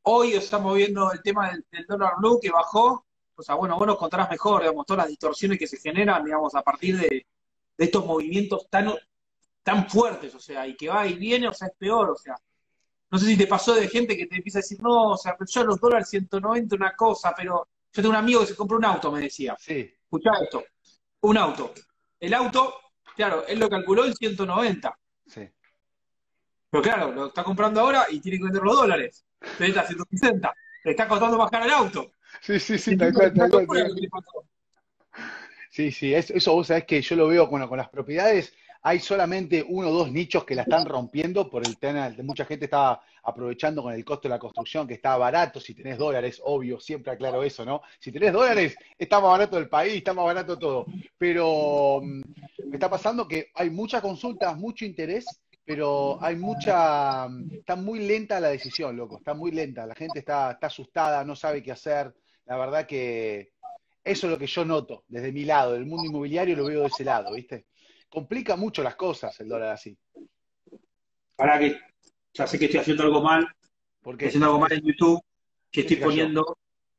Hoy estamos viendo el tema del dólar blue que bajó. O sea, bueno, vos nos contarás mejor, digamos, todas las distorsiones que se generan, digamos, a partir de estos movimientos tan fuertes, o sea, y que va y viene, o sea, es peor, o sea. No sé si te pasó de gente que te empieza a decir, no, o sea, yo los dólares 190 una cosa, pero yo tengo un amigo que se compró un auto, me decía. Sí, Escuchá esto, un auto. El auto, claro, él lo calculó en 190. sí. Pero claro, lo está comprando ahora y tiene que vender los dólares. Entonces está a 160. Le está costando bajar el auto. Sí, sí, sí, tal Entiendo que cual, es una tal cual. locura lo que le pasó. Sí, sí, eso vos sabés que yo lo veo con las propiedades. Hay solamente uno o dos nichos que la están rompiendo por el tema de mucha gente está aprovechando con el costo de la construcción, que está barato. Si tenés dólares, obvio, siempre aclaro eso, ¿no? Si tenés dólares, está más barato el país, está más barato todo. Pero me está pasando que hay muchas consultas, mucho interés, pero hay está muy lenta la decisión, loco, está muy lenta. La gente está asustada, no sabe qué hacer. La verdad que eso es lo que yo noto desde mi lado, del mundo inmobiliario lo veo de ese lado, ¿viste? Complica mucho las cosas el dólar así. Para que ya sé que estoy haciendo algo mal, ¿Por estoy qué? haciendo algo mal en YouTube, que ¿Qué estoy se cayó? poniendo.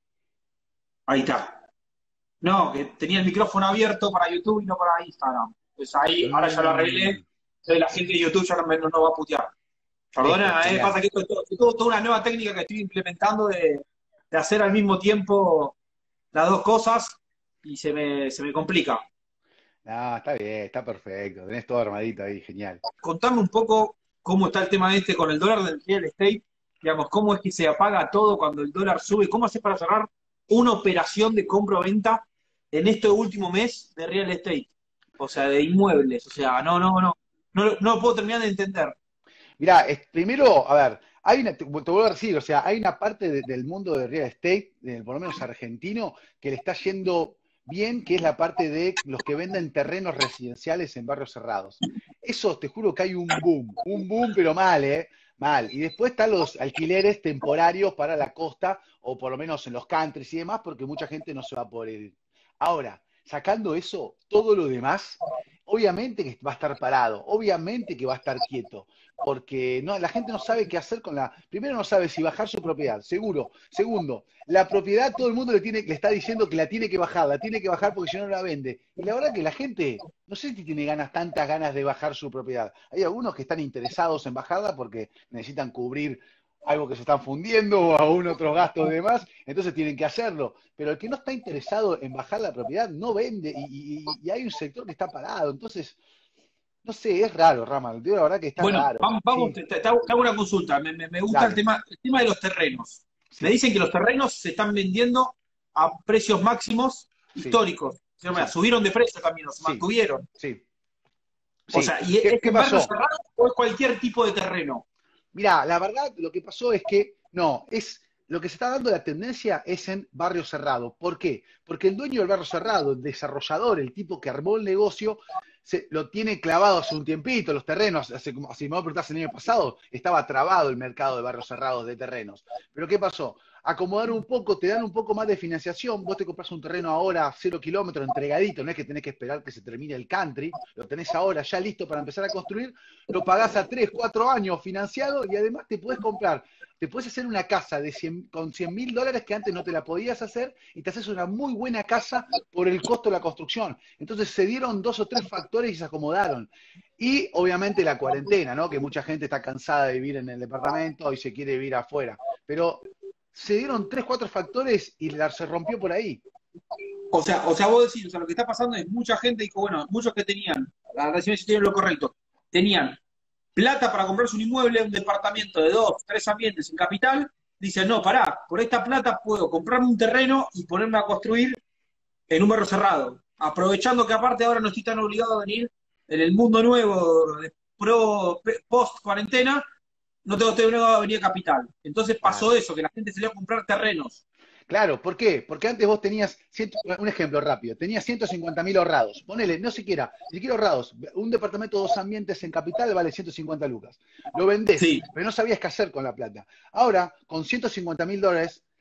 Ahí está. No, que tenía el micrófono abierto para YouTube y no para Instagram. Pues ahí, ahora ya lo arreglé. Mm, Entonces la gente de YouTube ya no va a putear. listo, Perdona, genial. pasa que esto es toda una nueva técnica que estoy implementando de hacer al mismo tiempo las dos cosas y se me complica. No, está bien, está perfecto. Tenés todo armadito ahí, genial. Contame un poco cómo está el tema este con el dólar del real estate, digamos, cómo es que se apaga todo cuando el dólar sube, cómo haces para cerrar una operación de compra o venta en este último mes de real estate, o sea, de inmuebles, o sea, no lo puedo terminar de entender. Mirá, primero, a ver, te vuelvo a decir, o sea, hay una parte del mundo de real estate, por lo menos argentino, que le está yendo bien, que es la parte de los que venden terrenos residenciales en barrios cerrados. Eso te juro que hay un boom, pero mal, ¿eh? Mal. Y después están los alquileres temporarios para la costa, o por lo menos en los countries y demás, porque mucha gente no se va a poder ir. Ahora, sacando eso, todo lo demás, obviamente que va a estar parado, obviamente que va a estar quieto porque no, la gente no sabe qué hacer con la. Primero, no sabe si bajar su propiedad, seguro. Segundo, la propiedad todo el mundo le está diciendo que la tiene que bajar porque si no no la vende. Y la verdad que la gente, no sé si tiene tantas ganas de bajar su propiedad. Hay algunos que están interesados en bajarla porque necesitan cubrir algo que se están fundiendo o aún otros gastos de más, entonces tienen que hacerlo. Pero el que no está interesado en bajar la propiedad no vende y hay un sector que está parado. Entonces, no sé, es raro, Ramal. Digo la verdad que está Bueno, raro. vamos, Sí, te hago una consulta. Me gusta dale. el tema de los terrenos. Me Sí, dicen que los terrenos se están vendiendo a precios máximos sí, históricos. O sea, mira, sí, subieron de precio también, se sí, mantuvieron. sí, O sí. sea, ¿y ¿Qué, es qué en barrios pasó? cerrados o es cualquier tipo de terreno? Mirá, la verdad lo que pasó es que no, lo que se está dando la tendencia es en barrio cerrado. ¿Por qué? Porque el dueño del barrio cerrado, el desarrollador, el tipo que armó el negocio, lo tiene clavado hace un tiempito, los terrenos, si me preguntás el año pasado, estaba trabado el mercado de barrios cerrados de terrenos. Pero ¿qué pasó? Acomodar un poco, te dan un poco más de financiación, vos te compras un terreno ahora a 0 kilómetros entregadito, no es que tenés que esperar que se termine el country, lo tenés ahora ya listo para empezar a construir, lo pagás a 3 4 años financiado y además te puedes hacer una casa con $100.000 que antes no te la podías hacer y te haces una muy buena casa por el costo de la construcción. Entonces se dieron dos o tres factores y se acomodaron. Y obviamente la cuarentena, ¿no? Que mucha gente está cansada de vivir en el departamento y se quiere vivir afuera. Pero se dieron tres, cuatro factores y se rompió por ahí. O sea, vos decís, o sea, lo que está pasando es mucha gente dijo, bueno, muchos que tenían, la recién si tienen lo correcto, tenían plata para comprarse un inmueble, un departamento de dos, tres ambientes en capital, dicen, no, pará, por esta plata puedo comprarme un terreno y ponerme a construir en un barrio cerrado, aprovechando que aparte ahora no estoy tan obligado a venir en el mundo nuevo de post cuarentena, no tengo que tener una avenida capital. Entonces pasó Claro. eso, que la gente se le iba a comprar terrenos. Claro, ¿por qué? Porque antes vos tenías, un ejemplo rápido, tenías 150.000 ahorrados. Ponele, no siquiera, ni siquiera ahorrados. Un departamento de dos ambientes en capital vale 150 lucas. Lo vendés, Sí, pero no sabías qué hacer con la plata. Ahora, con $150.000,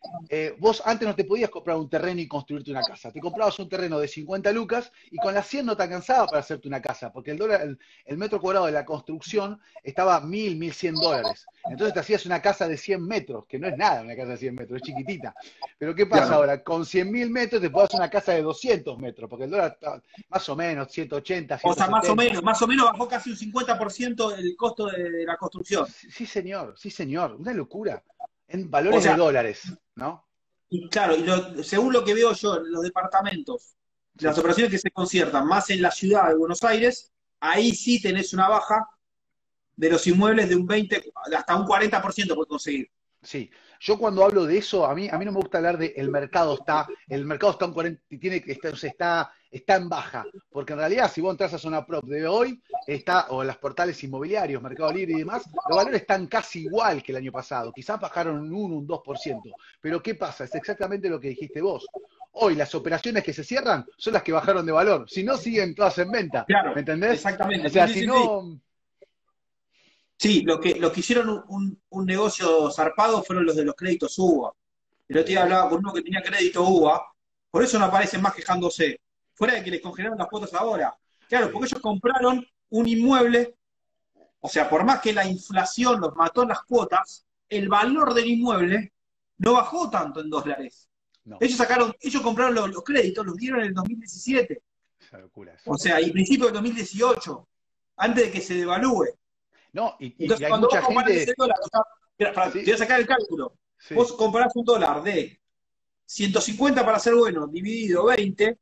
vos antes no te podías comprar un terreno y construirte una casa. Te comprabas un terreno de 50 lucas y con las 100 no te alcanzaba para hacerte una casa, porque el metro cuadrado de la construcción estaba 1.100 dólares. Entonces te hacías una casa de 100 metros, que no es nada una casa de 100 metros, es chiquitita. Pero ¿qué pasa Claro. ahora? Con 100.000 metros te podés hacer una casa de 200 metros, porque el dólar está más o menos 180, O sea, 170. más o menos bajó casi un 50% el costo de la construcción. Sí, señor, una locura. En O valores de sea, dólares, ¿no? y claro, según lo que veo yo en los departamentos, las Sí. operaciones que se conciertan más en la ciudad de Buenos Aires, ahí sí tenés una baja de los inmuebles de un 20, hasta un 40% puedes conseguir. Sí, yo cuando hablo de eso, a mí no me gusta hablar de el mercado está en 40, está en baja, porque en realidad si vos entras a Zona Prop de hoy, o en los portales inmobiliarios, Mercado Libre y demás, los valores están casi igual que el año pasado, quizás bajaron un 1, un 2%, pero ¿qué pasa? Es exactamente lo que dijiste vos. Hoy las operaciones que se cierran son las que bajaron de valor, si no siguen todas en venta, ¿me Claro, entendés? O exactamente. Sí, sea, sí, si sí, sí. no, Sí, lo que hicieron un negocio zarpado fueron los de los créditos UBA. El otro día sí, hablaba con uno que tenía crédito UBA, por eso no aparecen más quejándose. Fuera de que les congelaron las cuotas ahora. Claro, porque sí, ellos compraron un inmueble, o sea, por más que la inflación los mató en las cuotas, el valor del inmueble no bajó tanto en dólares. no, Ellos compraron los créditos, los dieron en el 2017, esa locura es. o sea, y principio del 2018, antes de que se devalúe. No, y Entonces, hay cuando vos mucha comparás ese gente, dólar, o sea, mira, te sí, voy a sacar el cálculo. sí, Vos comparás un dólar de 150 para ser bueno, dividido 20,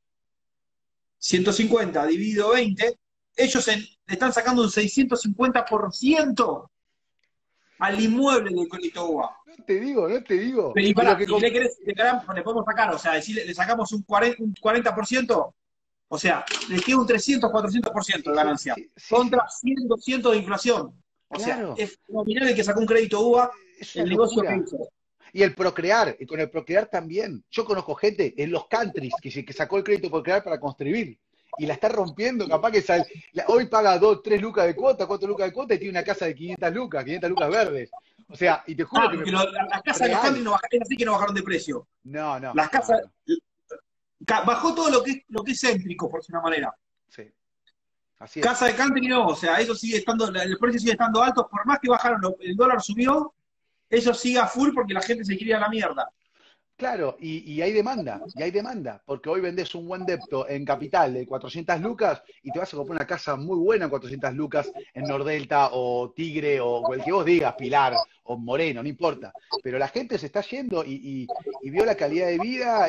150 dividido 20, ellos le están sacando un 650% al inmueble del crédito UBA. no te digo. Pero y Y lo pará, que ¿y qué le querés? Le podemos sacar, o sea, decirle, le sacamos un 40%, o sea, le queda un 300, 400% sí, de sí, ganancia, sí, sí, contra sí, 100, 200 de inflación. O sea, claro, es nominal el que sacó un crédito UBA, es una el negocio que locura. hizo. Y el procrear, y con el procrear también. Yo conozco gente en los countries que sacó el crédito procrear para construir. Y la está rompiendo, capaz que hoy paga 2, 3 lucas de cuota, 4 lucas de cuota y tiene una casa de 500 lucas verdes. O sea, y te juro Ah, que porque las casas de los country real. no bajaron, es así que no bajaron de precio. No, no, Las no, casas, no. bajó todo lo que es céntrico, por decir una manera. Sí, así es. Casa de country no, o sea, eso sigue estando, el precio sigue estando alto, por más que bajaron, el dólar subió, eso sigue a full porque la gente se quiere ir a la mierda. Claro, y hay demanda, porque hoy vendés un buen depto en capital de 400 lucas y te vas a comprar una casa muy buena en 400 lucas en Nordelta o Tigre o el que vos digas, Pilar o Moreno, no importa. Pero la gente se está yendo y vio la calidad de vida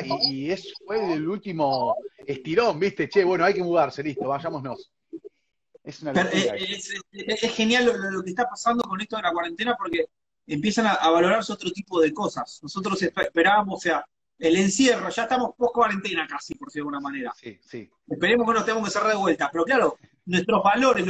fue el último estirón, ¿viste? Che, bueno, hay que mudarse, listo, vayámonos. Es una Pero, locura eso. es genial lo que está pasando con esto de la cuarentena porque empiezan a valorarse otro tipo de cosas. Nosotros esperábamos, o sea, el encierro, ya estamos post cuarentena casi, por decirlo de alguna manera. Sí, sí, Esperemos que no nos tengamos que cerrar de vuelta. Pero claro, nuestros valores,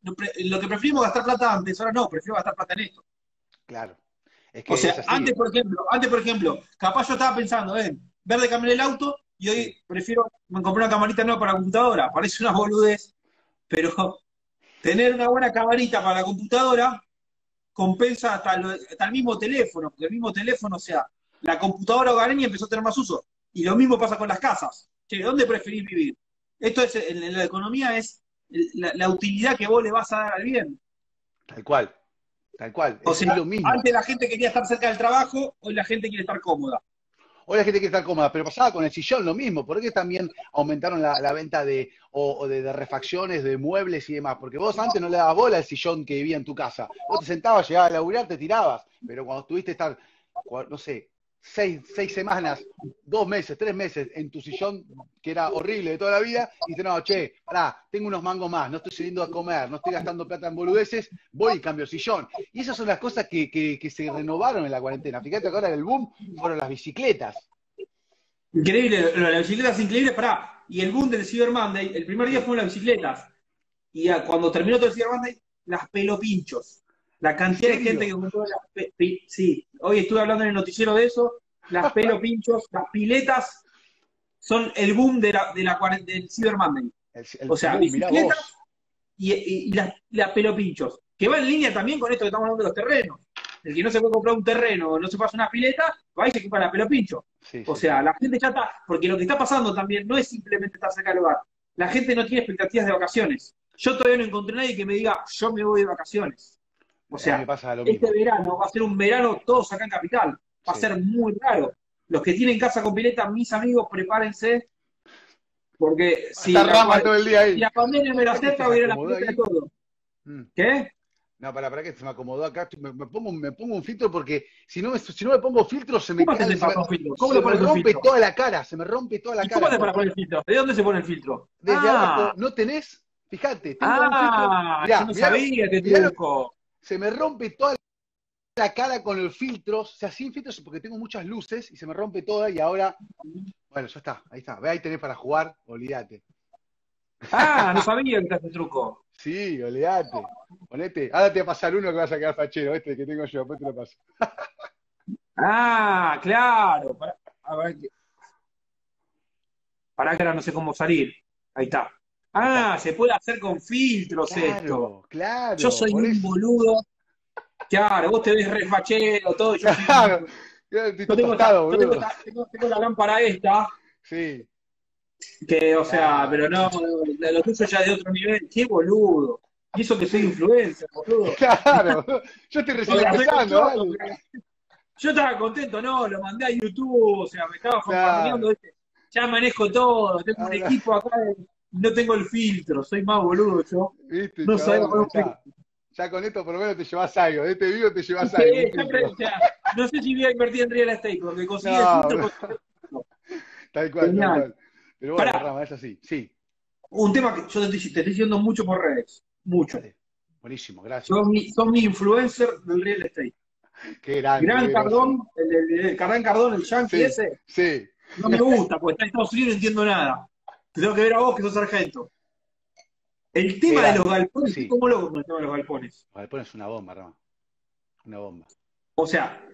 lo que preferimos gastar plata antes, ahora no, prefiero gastar plata en esto. claro. Es O que es sea, así. antes, por ejemplo, capaz yo estaba pensando en ver de cambiar el auto y Sí. hoy prefiero me compré una camarita nueva para la computadora. Parece una boludez, pero tener una buena camarita para la computadora compensa hasta el mismo teléfono, porque el mismo teléfono, o sea, la computadora hogareña empezó a tener más uso. Y lo mismo pasa con las casas. Che, ¿dónde preferís vivir? Esto es, en la economía es la utilidad que vos le vas a dar al bien. Tal cual, tal cual. O Es sea, lo mismo. antes la gente quería estar cerca del trabajo, hoy la gente quiere estar cómoda. Hoy la gente quiere estar cómoda, pero pasaba con el sillón lo mismo. ¿Por qué también aumentaron la venta de refacciones, de muebles y demás? Porque vos antes no le dabas bola al sillón que vivía en tu casa. Vos te sentabas, llegabas a laburar, te tirabas. Pero cuando tuviste estar, no sé, 6 semanas, 2 meses, 3 meses en tu sillón, que era horrible de toda la vida, y dices, no, che, pará, tengo unos mangos más, no estoy saliendo a comer, no estoy gastando plata en boludeces, voy y cambio el sillón. Y esas son las cosas que se renovaron en la cuarentena. Fíjate que ahora el boom fueron las bicicletas. Increíble, lo de las bicicletas increíble, pará. Y el boom del Cyber Monday, el primer día Sí. fueron las bicicletas. Y cuando terminó todo el Cyber Monday, las pelopinchos. La ¿En cantidad de gente que serio? compró sí, hoy estuve hablando en el noticiero de eso. Las pelopinchos, las piletas son el boom del Cyber Monday. O sea, Mirá bicicletas vos. y las pelopinchos. Que va en línea también con esto que estamos hablando de los terrenos. el que no se puede comprar un terreno, no se pasa una pileta, va y se equipa la pelo pincho. Sí, O sí, sea, sí. la gente ya está, porque lo que está pasando también no es simplemente estar cerca del hogar. La gente no tiene expectativas de vacaciones. Yo todavía no encontré a nadie que me diga, yo me voy de vacaciones. O A mí me sea, pasa lo este mismo. verano va a ser un verano todos acá en Capital. Va a Sí. ser muy raro. Los que tienen casa con pileta, mis amigos, prepárense, porque Va a estar Rama todo el día si ahí. la pandemia me la ¿Para qué acerca, se voy a ir a la acomodó pileta de ahí? todo. Mm. ¿Qué? No, para que se me acomodó acá. Me pongo un filtro porque si no me pongo filtro se me ¿Cómo cae, haces para poner un filtro? ¿Cómo se le me pones un rompe filtro? toda la cara, se me rompe toda la ¿Y cómo cara. haces para poner el filtro? ¿De dónde se pone el filtro? Desde abajo, ¿no tenés? Fíjate, tengo un filtro. Yo Mirá, no mirá, sabía qué mirá truco. se me rompe toda la cara con los filtros, o sea, sin filtros porque tengo muchas luces y se me rompe toda y ahora, bueno, ya está, ahí está. Ve, ahí tenés para jugar, olvídate. No sabía que ese truco. Sí, olvídate. Ponete, ahora te voy a pasar uno que vas a quedar fachero, este que tengo yo, después te lo paso. Claro. A ver, para que ahora no sé cómo salir. Ahí está. Ahí está. Se puede hacer con filtros esto. Claro, Yo claro, soy por un eso. boludo. Claro, vos te ves re fachero, todo, y yo soy un... Claro, estoy Yo todo tostado, boludo. tengo la lámpara esta, Sí, que, o sea, pero claro, no, lo tuyo ya es de otro nivel. Qué boludo. Y eso que soy influencer, boludo. claro. Yo estoy recién Porque la soy empezando, contento, dale. pero yo estaba contento, no, lo mandé a YouTube, o sea, me estaba Claro. fanfarroneando, ¿viste? Ya manejo todo, tengo un Ahora, equipo acá, no tengo el filtro, soy más boludo yo. viste, No sabía chabón, poner ya un filtro. está. Ya con esto por lo menos te llevas algo. De este video te llevas Sí, algo, un siempre, filtro. o sea, no sé si voy a invertir en real estate, porque conseguí el No, filtro, no, conseguí el filtro. tal cual, tal Genial. cual. Pero bueno, Pará, Rama, es así. Sí, un tema que yo te estoy diciendo mucho por redes, mucho. dale. Buenísimo, gracias. Son mi influencer del real estate. Qué grande, Gran qué groso. Cardón, el Cardán Cardón, el yankee Sí, ese, sí. no me gusta, porque está en Estados Unidos y no entiendo nada. Te tengo que ver a vos que sos sargento. El Qué tema de los grande. galpones, estoy Sí. como loco con el tema de los galpones. Vale, pones una bomba, Rama. Una bomba. O sea,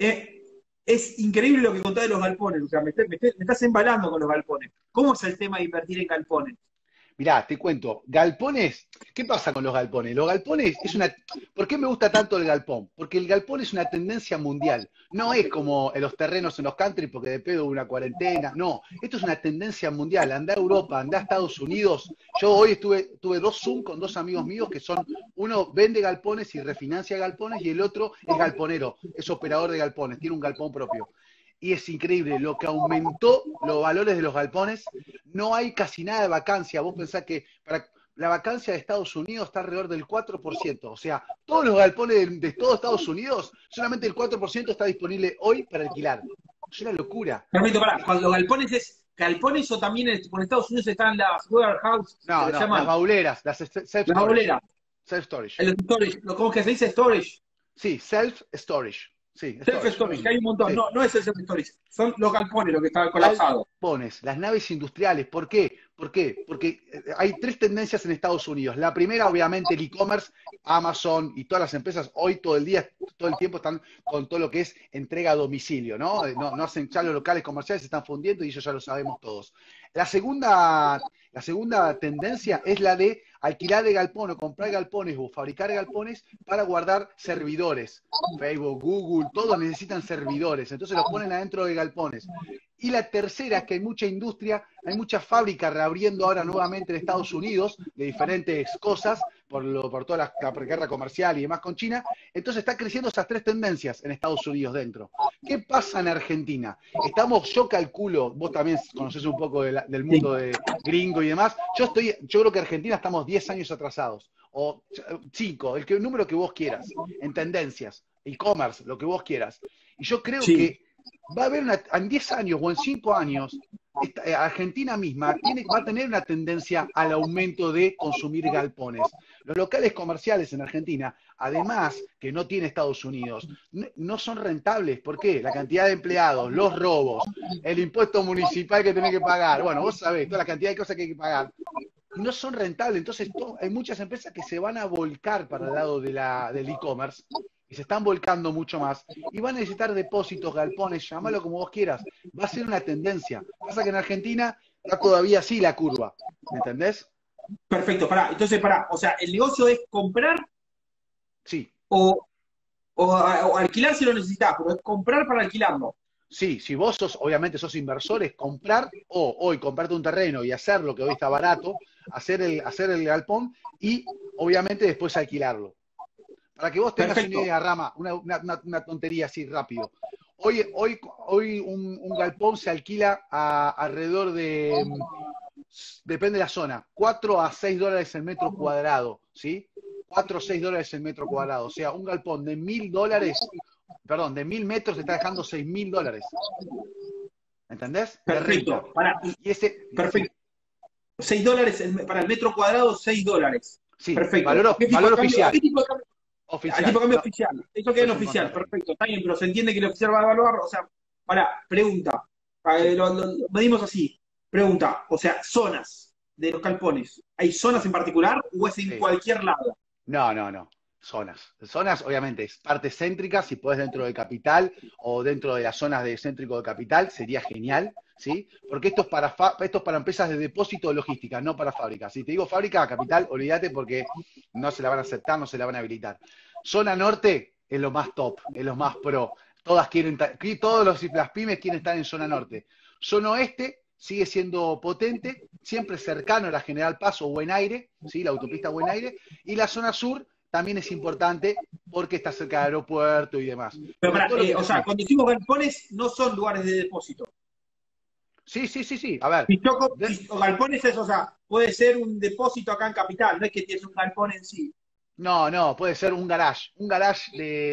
es increíble lo que contás de los galpones. O sea, me estás embalando con los galpones. ¿Cómo es el tema de invertir en galpones? Mirá, te cuento, galpones, ¿qué pasa con los galpones? Los galpones es una... ¿Por qué me gusta tanto el galpón? Porque el galpón es una tendencia mundial. No es como en los terrenos en los country porque de pedo una cuarentena. No, esto es una tendencia mundial. Anda a Europa, anda a Estados Unidos. Yo hoy tuve dos Zoom con dos amigos míos que son, uno vende galpones y refinancia galpones y el otro es galponero, es operador de galpones, tiene un galpón propio. Y es increíble lo que aumentó los valores de los galpones. No hay casi nada de vacancia. Vos pensás que para la vacancia de Estados Unidos está alrededor del 4%. O sea, todos los galpones de todo Estados Unidos, solamente el 4% está disponible hoy para alquilar. Es una locura. Permito, pará, cuando los galpones es galpones o también por Estados Unidos están las warehouse, que No, le no, las llaman bauleras, las las self-storage. boleras, Self-storage. el storage, ¿cómo es que se dice storage? Sí, self-storage. Sí, storage, lo Self-storage, que mismo. hay un montón. Sí. No, no es el self-storage, son los galpones los que están colapsados. Galpones, las naves industriales. ¿Por qué? ¿Por qué? Porque hay tres tendencias en Estados Unidos. La primera, obviamente, el e-commerce, Amazon y todas las empresas hoy todo el día, todo el tiempo están con todo lo que es entrega a domicilio, ¿no? No hacen ya los locales comerciales, se están fundiendo y eso ya lo sabemos todos. La segunda tendencia es la de alquilar de galpón o comprar galpones o fabricar galpones para guardar servidores. Facebook, Google, todos necesitan servidores, entonces los ponen adentro de galpones. Y la tercera es que hay mucha industria, hay muchas fábricas reabriendo ahora nuevamente en Estados Unidos de diferentes cosas, por toda la guerra comercial y demás con China. Entonces está creciendo esas tres tendencias en Estados Unidos dentro. ¿Qué pasa en Argentina? Yo calculo, vos también conocés un poco del Sí. mundo de gringo y demás, yo creo que Argentina estamos 10 años atrasados, o 5, el número que vos quieras, en tendencias, e-commerce, lo que vos quieras. Y yo creo Sí. que va a haber en 10 años o en 5 años, Argentina misma va a tener una tendencia al aumento de consumir galpones. Los locales comerciales en Argentina, además que no tiene Estados Unidos, no son rentables. ¿Por qué? La cantidad de empleados, los robos, el impuesto municipal que tenés que pagar, bueno, vos sabés, toda la cantidad de cosas que hay que pagar, no son rentables. Entonces hay muchas empresas que se van a volcar para el lado del e-commerce y se están volcando mucho más y van a necesitar depósitos, galpones, llámalo como vos quieras. Va a ser una tendencia. Pasa que en Argentina está todavía así la curva. ¿Me entendés? Perfecto, pará. Entonces, pará. O sea, el negocio es comprar Sí, o o alquilar si lo necesitas, pero es comprar para alquilarlo. Sí, si vos sos, obviamente sos inversor, es comprar o hoy comprarte un terreno y hacer lo que hoy está barato, hacer el galpón y obviamente después alquilarlo. Para que vos tengas una Perfecto, idea, Rama, una tontería así rápido. Hoy un galpón se alquila a alrededor de, depende de la zona, 4 a 6 dólares el metro cuadrado, ¿sí? 4 o 6 dólares el metro cuadrado. O sea, un galpón de 1000 dólares, perdón, de 1000 metros te está dejando 6000 dólares. ¿Entendés? De renta. perfecto. Para, Y ese, sí, perfecto. $6 para el metro cuadrado, $6. sí, Perfecto. ¿Qué tipo valor de cambio? ¿Qué oficial, tipo de cambio? Al tipo oficial. de cambio No, oficial. Eso queda eso en es un oficial. contrato. Perfecto. Está bien, pero se entiende que el oficial va a evaluar. O sea, pregunta. Sí, Lo medimos así. Pregunta. O sea, zonas de los galpones. ¿Hay zonas sí, en particular o es en sí. cualquier lado? No, no, no. Zonas. Zonas, obviamente, es partes céntricas, si podés dentro de capital o dentro de las zonas de céntrico de capital, sería genial, ¿sí? Porque esto es para empresas de depósito de logística, no para fábricas. Si te digo fábrica, capital, olvídate porque no se la van a aceptar, no se la van a habilitar. Zona norte es lo más top, es lo más pro. Todas quieren, las pymes quieren estar en zona norte. Zona oeste sigue siendo potente, siempre cercano a la General Paz o Buen Aire, ¿sí? La autopista Buen Aire, y la zona sur también es importante porque está cerca del aeropuerto y demás. Pero Pero todo lo que o sea, sí, cuando decimos galpones, no son lugares de depósito. sí, sí, sí, sí. A ver, Pichoco, de- o galpones es, o sea, puede ser un depósito acá en Capital, no es que tienes un galpón en sí. no, no, puede ser un garage. Un garage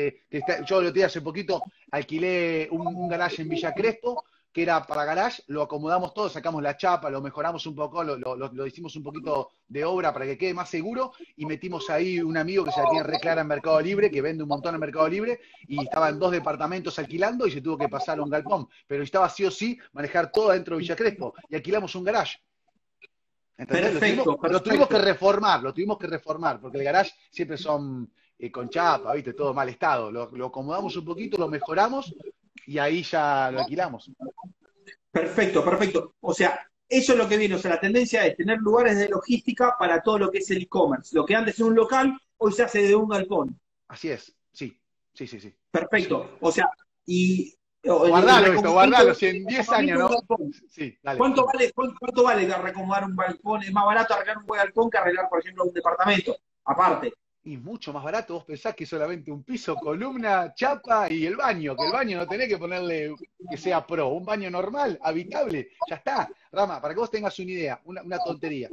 yo lo tenía hace poquito, alquilé un garage en Villa Crespo, que era para garage, lo acomodamos todo, sacamos la chapa, lo mejoramos un poco, lo hicimos un poquito de obra para que quede más seguro y metimos ahí un amigo que se la tiene re clara en Mercado Libre, que vende un montón en Mercado Libre y estaba en 2 departamentos alquilando y se tuvo que pasar a un galpón. Pero estaba sí o sí manejar todo dentro de Villa Crespo y alquilamos un garage. ¿Entendés? Perfecto, perfecto. Lo tuvimos que reformar, porque el garage siempre son con chapa, ¿viste? Todo mal estado. Lo acomodamos un poquito, lo mejoramos y ahí ya lo alquilamos. Perfecto, perfecto. O sea, eso es lo que viene. O sea, la tendencia es tener lugares de logística para todo lo que es el e-commerce. Lo que antes era un local, hoy se hace de un galpón. Así es, sí, sí, sí, sí. Sí. Perfecto. O sea, y el Guardalo esto, guardalo, si en 10 años, recomendamiento de un ¿no? galpón. Sí, dale, ¿Cuánto decime. vale, cuánto vale recomendar un galpón? Es más barato arreglar un buen galpón que arreglar, por ejemplo, un departamento. Aparte. Y mucho más barato, vos pensás que solamente un piso, columna, chapa y el baño, que el baño no tenés que ponerle que sea pro, un baño normal, habitable, ya está. Rama, para que vos tengas una idea, una tontería.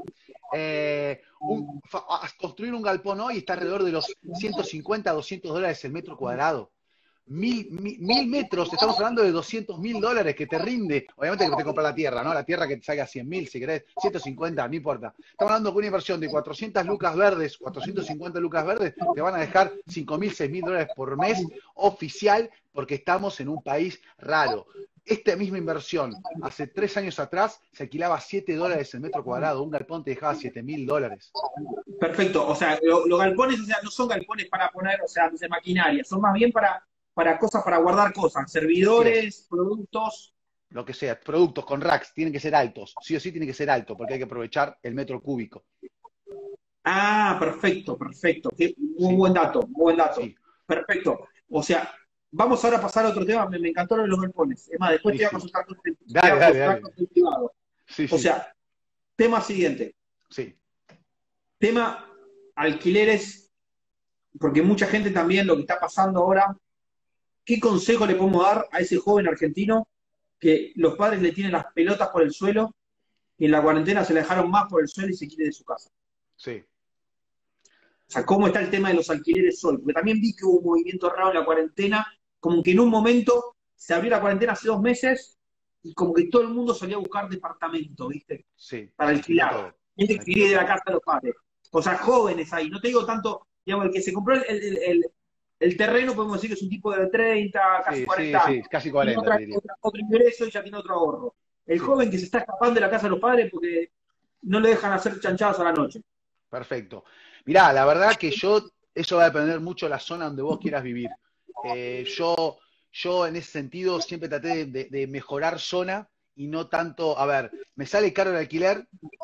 Construir un galpón hoy está alrededor de los 150 a 200 dólares el metro cuadrado. 1000 metros, estamos hablando de 200.000 dólares que te rinde. Obviamente que te compra la tierra, ¿no? La tierra que te salga 100.000, si querés, 150, no importa. Estamos hablando de una inversión de 400 lucas verdes, 450 lucas verdes, te van a dejar 5.000, 6.000 dólares por mes oficial, porque estamos en un país raro. Esta misma inversión, hace 3 años atrás, se alquilaba 7 dólares el metro cuadrado. Un galpón te dejaba 7.000 dólares. Perfecto. O sea, los galpones, o sea, no son galpones para poner, o sea, no sé, maquinaria, son más bien para cosas, para guardar cosas, Así es. servidores, productos. Lo que sea, productos con racks tienen que ser altos, sí o sí tiene que ser alto, porque hay que aprovechar el metro cúbico. Ah, perfecto, perfecto. Muy Sí, buen dato, muy buen dato. sí, Perfecto. O sea, vamos ahora a pasar a otro tema. Me encantó lo de los galpones. Es más, después te voy a buenísimo. consultar cosas te voy Dale, a dale, consultar dale. cosas en privado. Sí, O sí, sea, tema siguiente. sí, Tema alquileres, porque mucha gente también lo que está pasando ahora, ¿qué consejo le podemos dar a ese joven argentino que los padres le tienen las pelotas por el suelo y en la cuarentena se la dejaron más por el suelo y se quiere de su casa? sí, O sea, ¿cómo está el tema de los alquileres hoy? Porque también vi que hubo un movimiento raro en la cuarentena, como que en un momento se abrió la cuarentena hace 2 meses y como que todo el mundo salía a buscar departamento, ¿viste? sí, Para se alquiló alquilar. todo, Gente se que quería alquiló ir de la todo. casa de los padres. O sea, jóvenes ahí. No te digo tanto, digamos, el que se compró el terreno, podemos decir que es un tipo de 30, casi Sí, sí, 40 sí, años. casi Tiene 40 te diría. otro ingreso y ya tiene otro ahorro. El Sí, joven que se está escapando de la casa de los padres porque no le dejan hacer chanchadas a la noche. perfecto. Mirá, la verdad que eso va a depender mucho de la zona donde vos quieras vivir. Yo en ese sentido siempre traté de mejorar zona y no tanto, a ver, me sale caro el alquiler,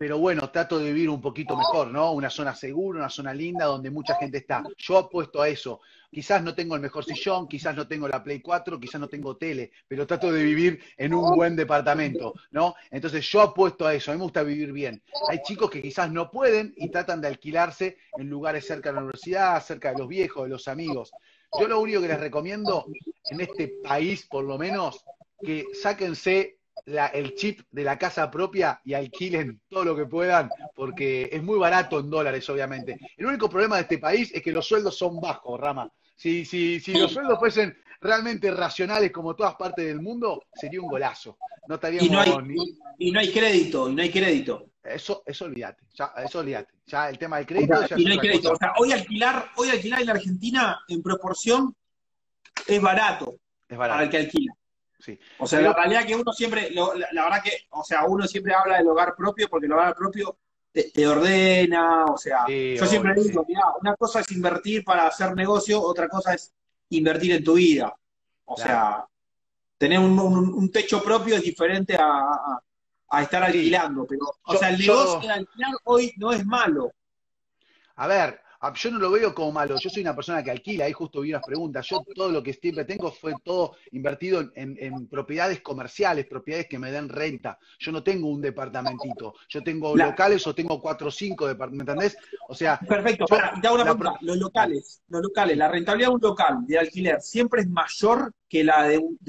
pero bueno, trato de vivir un poquito mejor, ¿no? Una zona segura, una zona linda donde mucha gente está. Yo apuesto a eso. Quizás no tengo el mejor sillón, quizás no tengo la Play 4, quizás no tengo tele, pero trato de vivir en un buen departamento, ¿no? Entonces yo apuesto a eso, a mí me gusta vivir bien. Hay chicos que quizás no pueden y tratan de alquilarse en lugares cerca de la universidad, cerca de los viejos, de los amigos. Yo lo único que les recomiendo en este país, por lo menos, que sáquense el chip de la casa propia y alquilen todo lo que puedan, porque es muy barato en dólares, obviamente. El único problema de este país es que los sueldos son bajos, Rama. Si los sueldos fuesen realmente racionales como todas partes del mundo, sería un golazo. No Y no hay, estaríamos ni... y no hay crédito, y no hay crédito. Eso olvídate, ya, eso olvídate. Ya el tema del O crédito sea, ya y es no hay otra crédito. O cosa. sea, hoy alquilar en la Argentina en proporción es barato Es para el barato, que alquila. sí. O sea, la Pero realidad que uno siempre, la verdad que, o sea, uno siempre habla del hogar propio porque el hogar propio te ordena, o sea, sí, yo siempre obvio, sí. digo, mirá, una cosa es invertir para hacer negocio, otra cosa es invertir en tu vida. O Claro. sea, tener un techo propio es diferente a estar Sí, alquilando, pero, o sea, yo, el negocio yo, de alquilar hoy no es malo. A ver, yo no lo veo como malo. Yo soy una persona que alquila, ahí justo vi unas preguntas. Yo todo lo que siempre tengo fue todo invertido en propiedades comerciales, propiedades que me den renta. Yo no tengo un departamentito. Yo tengo La- locales o tengo 4 o 5 departamentos, ¿me entendés? O sea, Perfecto, yo, para, te hago una la, pregunta. dale, Los locales, sí, la rentabilidad de un local de alquiler siempre es mayor que la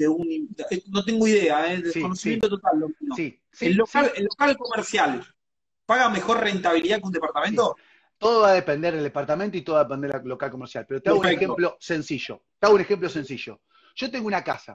no tengo idea, sí, sí, desconocimiento total, lo mío. sí, sí, sí, El local comercial paga mejor rentabilidad que un sí. departamento. Todo va a depender del departamento y todo va a depender del local comercial. Pero te hago un Perfecto. ejemplo sencillo. Te hago un ejemplo sencillo. Yo tengo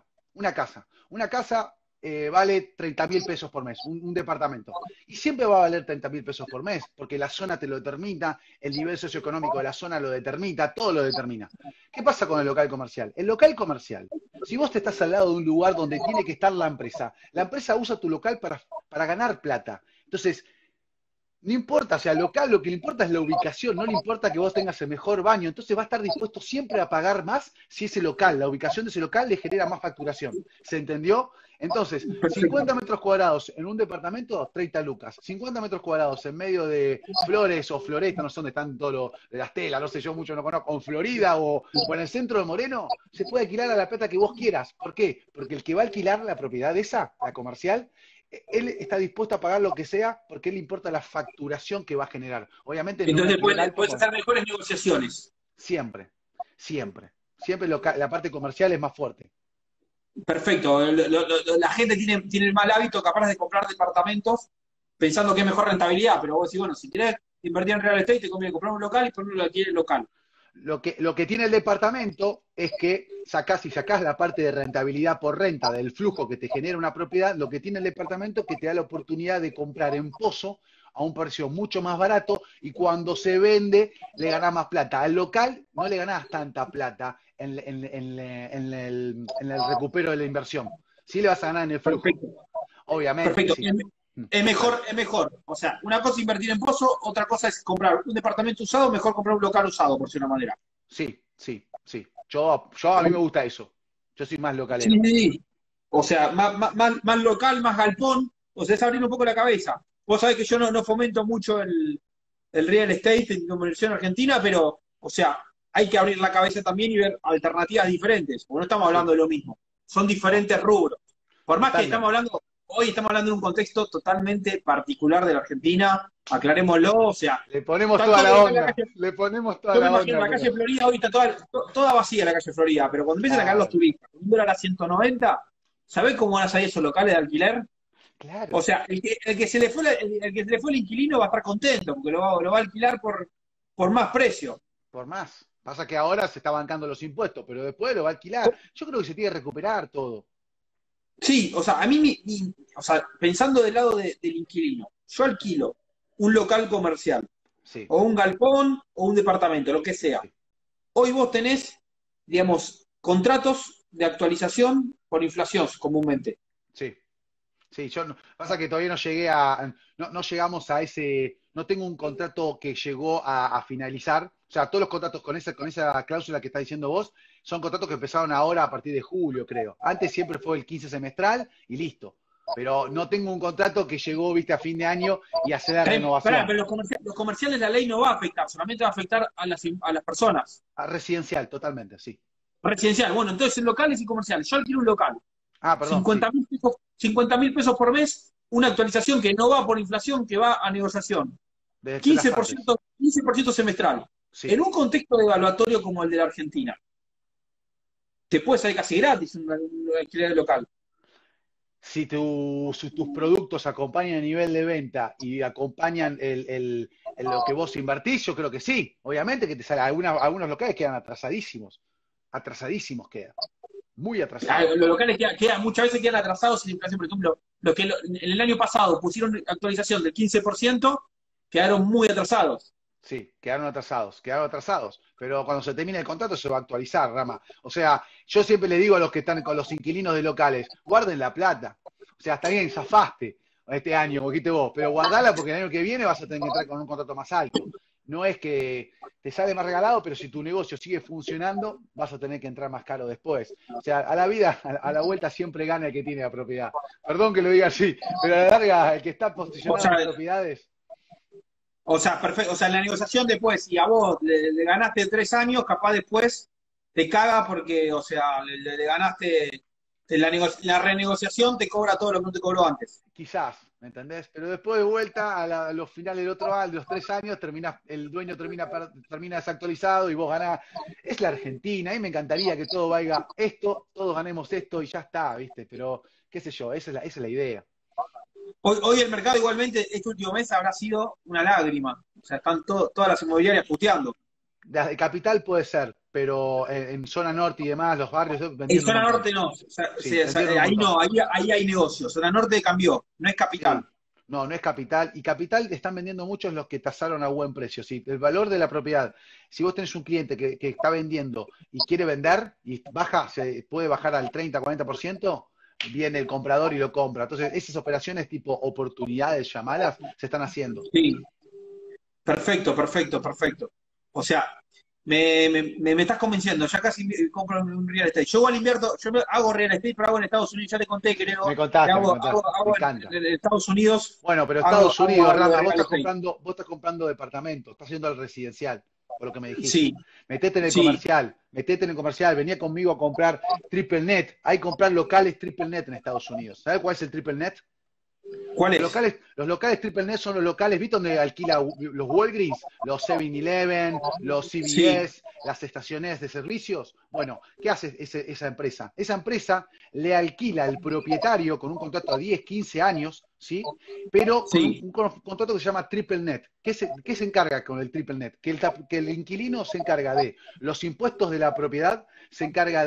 una casa vale 30.000 pesos por mes, un departamento. Y siempre va a valer 30.000 pesos por mes, porque la zona te lo determina, el nivel socioeconómico de la zona lo determina, todo lo determina. ¿Qué pasa con el local comercial? El local comercial, si vos te estás al lado de un lugar donde tiene que estar la empresa usa tu local para ganar plata. Entonces, no importa, o sea, local lo que le importa es la ubicación, no le importa que vos tengas el mejor baño, entonces va a estar dispuesto siempre a pagar más si ese local, la ubicación de ese local le genera más facturación. ¿Se entendió? Entonces, Perfecto. 50 metros cuadrados en un departamento, 30 lucas. 50 metros cuadrados en medio de Flores o Floresta, no sé dónde están todos de las telas, no sé, yo mucho no conozco, en Florida o en el centro de Moreno, se puede alquilar a la plata que vos quieras. ¿Por qué? Porque el que va a alquilar la propiedad esa, la comercial, él está dispuesto a pagar lo que sea porque le importa la facturación que va a generar. Obviamente no Entonces un nivel alto puedes con hacer mejores negociaciones. siempre, siempre. Siempre la parte comercial es más fuerte. Perfecto. La gente tiene el mal hábito capaz de comprar departamentos pensando que es mejor rentabilidad, pero vos decís, bueno, si querés invertir en real estate, te conviene comprar un local y ponerlo aquí en el local. Lo que tiene el departamento es que si sacás la parte de rentabilidad por renta del flujo que te genera una propiedad, lo que tiene el departamento es que te da la oportunidad de comprar en pozo a un precio mucho más barato y cuando se vende le ganás más plata. Al local no le ganás tanta plata en el recupero de la inversión. Sí le vas a ganar en el flujo. Perfecto. Obviamente, Perfecto. sí. Es mejor, Dale. es mejor. O sea, una cosa es invertir en pozo, otra cosa es comprar un departamento usado, mejor comprar un local usado, por decir una manera. Sí, sí, sí. Yo a mí me gusta eso. Yo soy más Sí, localero. sí, sí. O sea, más local, más galpón. O sea, es abrir un poco la cabeza. Vos sabés que yo no fomento mucho el real estate en inversión argentina, pero, o sea, hay que abrir la cabeza también y ver alternativas diferentes, porque no estamos hablando Sí, de lo mismo. Son no, diferentes rubros. Por más que totalmente. hoy estamos hablando de un contexto totalmente particular de la Argentina, aclarémoslo, o sea, Le ponemos está toda todo la lo que es la onda. calle. Le ponemos toda Yo me la imagino onda, la calle pero. Florida, hoy está toda vacía la calle Florida, pero cuando empiecen a caer los Claro, turistas, con un dólar a 190, ¿sabés cómo van a salir esos locales de alquiler? O claro. sea, el que se le fue el que se le fue el inquilino va a estar contento, porque lo va a alquilar por más precio. Por más. Pasa que ahora se está bancando los impuestos, pero después lo va a alquilar. Yo creo que se tiene que recuperar todo. Sí, o sea, a mí, o sea, pensando del lado del inquilino, yo alquilo un local comercial, Sí, o un galpón, o un departamento, lo que sea. sí, Hoy vos tenés, digamos, contratos de actualización por inflación comúnmente. sí. Sí, pasa que todavía no llegué no llegamos a ese, no tengo un contrato que llegó a finalizar. O sea, todos los contratos con esa cláusula que está diciendo vos, son contratos que empezaron ahora a partir de julio, creo. Antes siempre fue el 15 semestral y listo. pero no tengo un contrato que llegó, viste, a fin de año y hace la Pará, renovación. pero los comerciales la ley no va a afectar, solamente va a afectar a las personas. Ah, residencial, totalmente, sí. Residencial. Bueno, entonces en locales y comerciales. Yo alquilo un local. Ah, perdón, sí. 50.000 pesos por mes, una actualización que no va por inflación, que va a negociación. De las quince por partes. ciento 15% semestral. En Sí. un contexto devaluatorio como el de la Argentina, te puede salir casi gratis un alquiler local. Si tus productos acompañan el nivel de venta y acompañan lo que vos invertís, yo creo que sí. Obviamente que te sale, algunos locales quedan atrasadísimos. Atrasadísimos quedan. Muy atrasados. Los locales muchas veces quedan atrasados en inflación. Por ejemplo, en el año pasado pusieron actualización del 15%, quedaron muy atrasados. Sí, quedaron atrasados, quedaron atrasados. Pero cuando se termine el contrato se va a actualizar, Rama. O sea, yo siempre le digo a los que están con los inquilinos de locales, guarden la plata. O sea, está bien, zafaste este año, cogiste vos, pero guardala porque el año que viene vas a tener que entrar con un contrato más alto. No es que te sale más regalado, pero si tu negocio sigue funcionando, vas a tener que entrar más caro después. O sea, a la vida, a la vuelta siempre gana el que tiene la propiedad. Perdón que lo diga así, pero a la larga, el que está O posicionado en sea, las propiedades. perfecto. O sea, en la negociación después, si a vos le ganaste 3 años, capaz después te caga porque, o sea, le ganaste, la renegociación te cobra todo lo que no te cobró antes. Quizás, ¿me entendés? Pero después de vuelta, a los finales del otro año, de los 3 años, el dueño termina desactualizado y vos ganás. Es la Argentina, a mí me encantaría que todo valga esto, todos ganemos esto y ya está, ¿viste? Pero, qué sé yo, esa es la idea. Hoy el mercado igualmente, este último mes habrá sido una lágrima. O sea, están todas las inmobiliarias puteando. De capital puede ser, pero en zona norte y demás, los barrios En vendieron un zona montón. norte no. O sea, Sí, vendieron un ahí montón. no, ahí hay negocio. Zona norte cambió, no es capital. Sí, no, no es capital. Y capital están vendiendo muchos los que tasaron a buen precio. ¿Sí? El valor de la propiedad. Si vos tenés un cliente que está vendiendo y quiere vender y baja, se puede bajar al 30-40%, viene el comprador y lo compra. Entonces, esas operaciones tipo oportunidades llamadas se están haciendo. Sí, perfecto, perfecto, perfecto. O sea, me estás convenciendo, ya casi compro un real estate. Yo igual invierto, hago real estate, pero hago en Estados Unidos, ya te conté que Me que contaste, me hago, contaste. Me hago encanta. en Estados Unidos, Bueno, pero Estados hago Unidos, algo de Rama, real estate. vos estás comprando departamentos, estás yendo al residencial, por lo que me dijiste. Sí, sí. Metete en el comercial, venía conmigo a comprar Triple Net. Hay que comprar locales Triple Net en Estados Unidos. ¿Sabes cuál es el Triple Net? ¿Cuál es? Los locales Triple Net son los locales, ¿viste? Donde alquila los Walgreens, los 7-Eleven, los Sí, CVS, las estaciones de servicios. Bueno, ¿qué hace esa empresa? Esa empresa le alquila al propietario con un contrato a 10, 15 años, ¿sí? Pero con sí, un contrato que se llama Triple Net. ¿Qué se encarga con el Triple Net? Que el inquilino se encarga de los impuestos de la propiedad, se encarga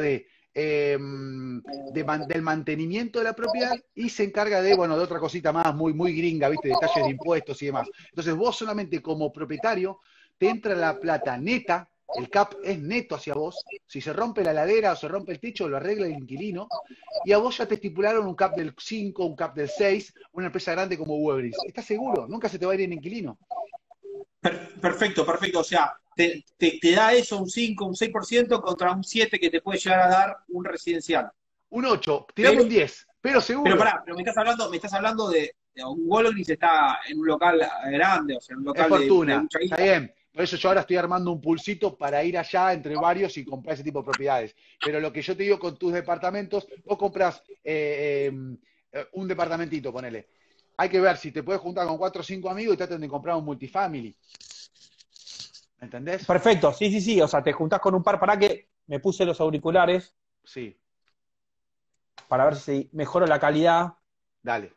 del mantenimiento de la propiedad y se encarga bueno, de otra cosita más muy, muy gringa, ¿viste? Detalles de impuestos y demás. Entonces vos solamente como propietario te entra la plata neta, el CAP es neto hacia vos, si se rompe la heladera o se rompe el techo lo arregla el inquilino y a vos ya te estipularon un CAP del 5, un CAP del 6, una empresa grande como Weberis. ¿Estás seguro? Nunca se te va a ir el inquilino. perfecto, perfecto. O sea, te da eso un 5, un 6% contra un 7 que te puede llegar a dar un residencial. Un 8, tirame Pero, un 10, pero pero seguro. pará, pero me estás hablando de un Walgreens está en un local grande, o sea, un Es local de fortuna, mucha está guita. bien. Por eso yo ahora estoy armando un pulsito para ir allá entre varios y comprar ese tipo de propiedades. Pero lo que yo te digo con tus departamentos, vos compras un departamentito, ponele. Hay que ver si te puedes juntar con 4 o 5 amigos y traten de comprar un multifamily. ¿Entendés? Perfecto, sí, sí, sí. O sea, te juntás con un par. Para que me puse los auriculares Sí, para ver si mejoro la calidad. dale.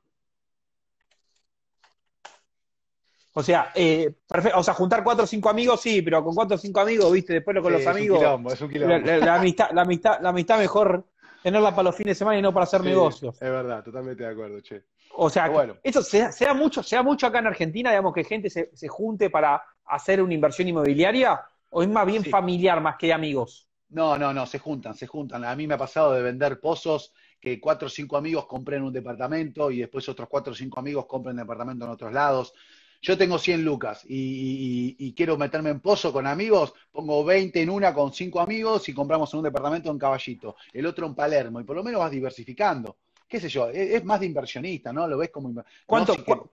O sea, perfecto. O sea, juntar 4 o 5 amigos, sí, pero con 4 o 5 amigos, viste, después lo Sí, con los es un amigos, quilombo, es un quilombo. la amistad mejor tenerla para los fines de semana y no para hacer Sí, es negocios. verdad, totalmente de acuerdo, che. O Pero sea, bueno, eso se da mucho acá en Argentina, digamos, que gente se junte para hacer una inversión inmobiliaria, o es más bien sí. familiar más que de amigos. No, no, no, se juntan, se juntan. A mí me ha pasado de vender pozos que 4 o 5 amigos compren un departamento y después otros 4 o 5 amigos compren departamento en otros lados. Yo tengo 100 lucas y quiero meterme en pozo con amigos, pongo 20 en una con 5 amigos y compramos un departamento en Caballito, el otro en Palermo y por lo menos vas diversificando. qué sé yo, es más de inversionista, ¿no? Lo ves como no, ¿Cuánto, sí que,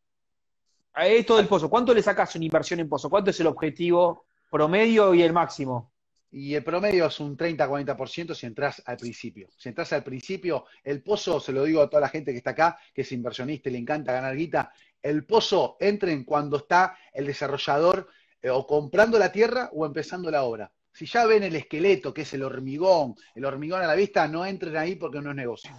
a esto del pozo, cuánto le sacas una inversión en pozo? ¿Cuánto es el objetivo promedio y el máximo? y el promedio es un 30-40% si entras al principio. Si entras al principio, el pozo, se lo digo a toda la gente que está acá, que es inversionista y le encanta ganar guita, el pozo entren cuando está el desarrollador o comprando la tierra o empezando la obra. Si ya ven el esqueleto, que es el hormigón a la vista, no entren ahí porque no es negocio.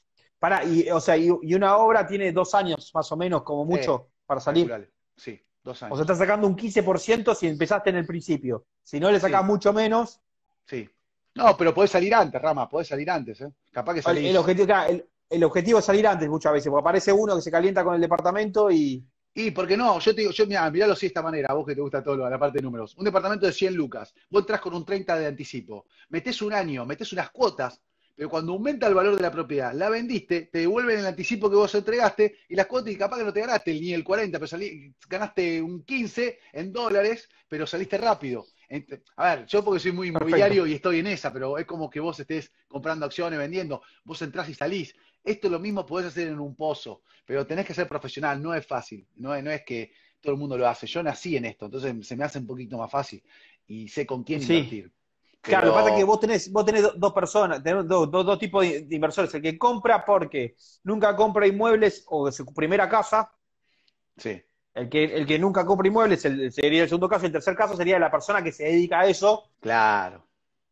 O sea, y una obra tiene 2 años más o menos, como mucho, para salir. Calculale. Sí, dos O sea, años. estás sacando un 15% si empezaste en el principio. Si no le sacás Sí, mucho menos, sí. No, pero podés salir antes, Rama, podés salir antes, ¿eh? Capaz que el salís. objetivo, claro, el objetivo es salir antes muchas veces, porque aparece uno que se calienta con el departamento y Y, ¿por qué no? Yo te digo, miralo así de esta manera, a vos que te gusta todo la parte de números. Un departamento de 100 lucas, vos entrás con un 30 de anticipo, metés un año, metés unas cuotas, pero cuando aumenta el valor de la propiedad, la vendiste, te devuelven el anticipo que vos entregaste y las cuotas, y capaz que no te ganaste ni el 40, pero ganaste un 15 en dólares, pero saliste rápido. A ver, yo porque soy muy perfecto. inmobiliario y estoy en esa, pero es como que vos estés comprando acciones, vendiendo, vos entrás y salís. Esto lo mismo podés hacer en un pozo, pero tenés que ser profesional, no es fácil, no es que todo el mundo lo hace. Yo nací en esto, entonces se me hace un poquito más fácil y sé con quién Sí. invertir. Claro, lo que pasa es que Pero vos tenés dos personas, tenés dos tipos de inversores. El que compra porque nunca compra inmuebles o de su primera casa. sí, El que nunca compra inmuebles sería el segundo caso. El tercer caso sería la persona que se dedica a eso, claro,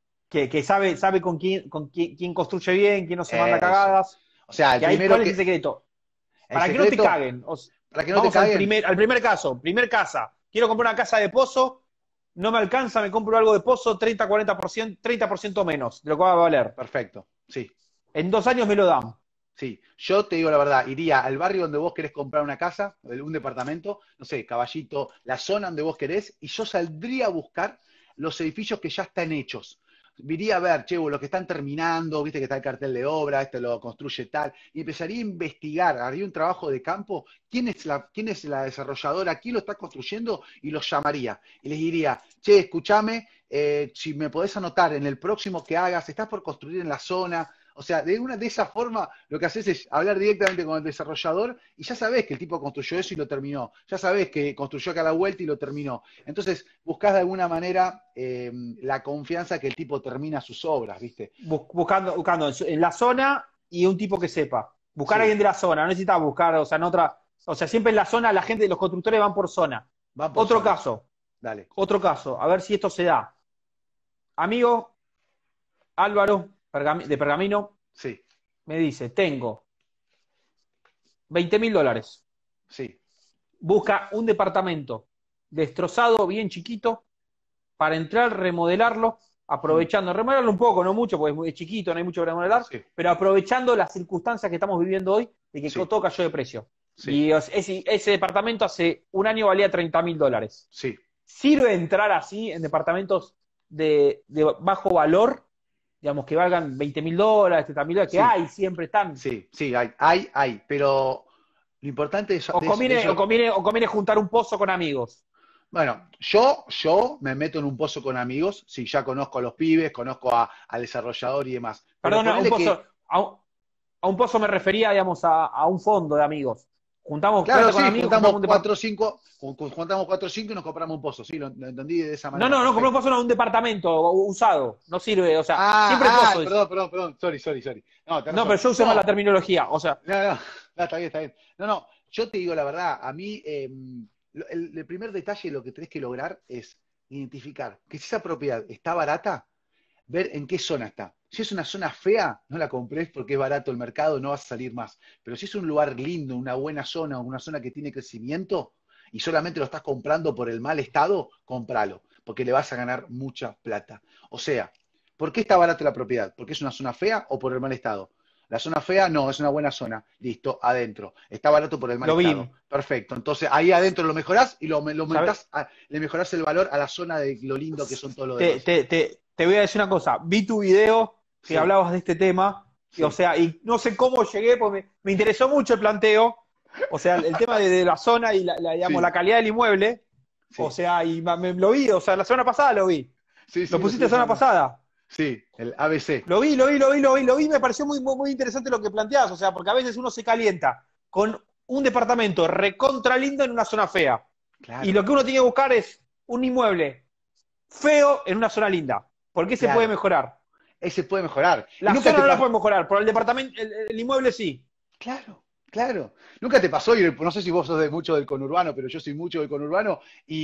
que sabe quién construye bien, quién no se manda eso. cagadas. O sea, el Que ahí, primero ¿cuál es el que, secreto? el Para que no te secreto, caguen. para que no te Vamos al caguen, primer caso. Primer casa. Quiero comprar una casa de pozo, no me alcanza, me compro algo de pozo, 30-40%, 30% menos de lo que va a valer. perfecto, sí. En 2 años me lo dan. Sí, yo te digo la verdad, iría al barrio donde vos querés comprar una casa, un departamento, no sé, Caballito, la zona donde vos querés, y yo saldría a buscar los edificios que ya están hechos. Iría a ver, che, los que están terminando, viste que está el cartel de obra, este lo construye tal, y empezaría a investigar, haría un trabajo de campo, quién es la desarrolladora, quién lo está construyendo, y los llamaría. Y les diría, che, escúchame, si me podés anotar en el próximo que hagas, estás por construir en la zona, o sea, de esa forma lo que haces es hablar directamente con el desarrollador y ya sabés que el tipo construyó eso y lo terminó. Ya sabés que construyó acá a la vuelta y lo terminó. Entonces, buscás de alguna manera la confianza que el tipo termina sus obras, ¿viste? Buscando en la zona y un tipo que sepa. Buscar a Sí, alguien de la zona, no necesitas buscar, o sea, en otra. O sea, siempre en la zona la gente, los constructores van por zona. van por Otro zonas. caso, Dale. otro caso, a ver si esto se da. Amigo Álvaro de Pergamino Sí, me dice, tengo $20.000. sí. Busca un departamento destrozado, bien chiquito, para entrar, remodelarlo, Mm, remodelarlo un poco, no mucho, porque es muy chiquito, no hay mucho que remodelar, sí, pero aprovechando las circunstancias que estamos viviendo hoy, de que sí, todo cayó de precio. sí, Y ese departamento hace un año valía $30.000. sí. ¿Sirve entrar así en departamentos de bajo valor, digamos, que valgan $20.000, $30.000, que Sí, hay, siempre están? sí, sí, hay, pero lo importante O de conviene, o eso, conviene, o conviene juntar un pozo con amigos. bueno, yo me meto en un pozo con amigos, si ya conozco a los pibes, conozco al desarrollador y demás, pero Perdona, un ponele pozo, que, a un pozo me refería, digamos, a un fondo de amigos. Juntamos claro, plata con sí, amigos, compramos un departamento. juntamos 4 o 5 y nos compramos un pozo, sí, lo entendí de esa No, manera, no, no, compramos un perfecto. pozo, no, un departamento usado. No sirve, o sea, siempre Ah, pozo es. perdón, sorry. No, tenés No, pero razón. yo uso más la No, terminología. O sea, no, está bien, está bien. No, yo te digo la verdad, a mí el primer detalle lo que tenés que lograr es identificar que si esa propiedad está barata, ver en qué zona está. Si es una zona fea, no la compres porque es barato el mercado, no vas a salir más. Pero si es un lugar lindo, una buena zona, una zona que tiene crecimiento y solamente lo estás comprando por el mal estado, cómpralo, porque le vas a ganar mucha plata. O sea, ¿por qué está barata la propiedad? ¿Porque es una zona fea o por el mal estado? La zona fea, no, es una buena zona. Listo, adentro. Está barato por el mal lo estado. vi. Perfecto. Entonces ahí adentro lo mejorás y lo ¿Sabes? aumentás, le mejorás el valor a la zona de lo lindo que son todos los Te, demás. te, te, te voy a decir una cosa. Vi tu video que Sí, hablabas de este tema. Y, o sí, sea, y no sé cómo llegué, porque me interesó mucho el planteo. O sea, el tema de la zona y digamos, la sí, calidad del inmueble. O sí, sea, y lo vi, o sea, la semana pasada lo vi. sí, Lo sí, lo pusiste estuve la semana llamando. pasada. Sí, el ABC. Lo vi, me pareció muy interesante lo que planteás, o sea, porque a veces uno se calienta con un departamento recontra lindo en una zona fea. Y Claro, lo que uno tiene que buscar es un inmueble feo en una zona linda. Porque se puede claro. mejorar. Ese puede mejorar. Y La nunca zona te no la pasa. puede mejorar, pero el departamento, el inmueble sí. Claro, claro. Nunca te pasó, y no sé si vos sos de mucho del conurbano, pero yo soy mucho del conurbano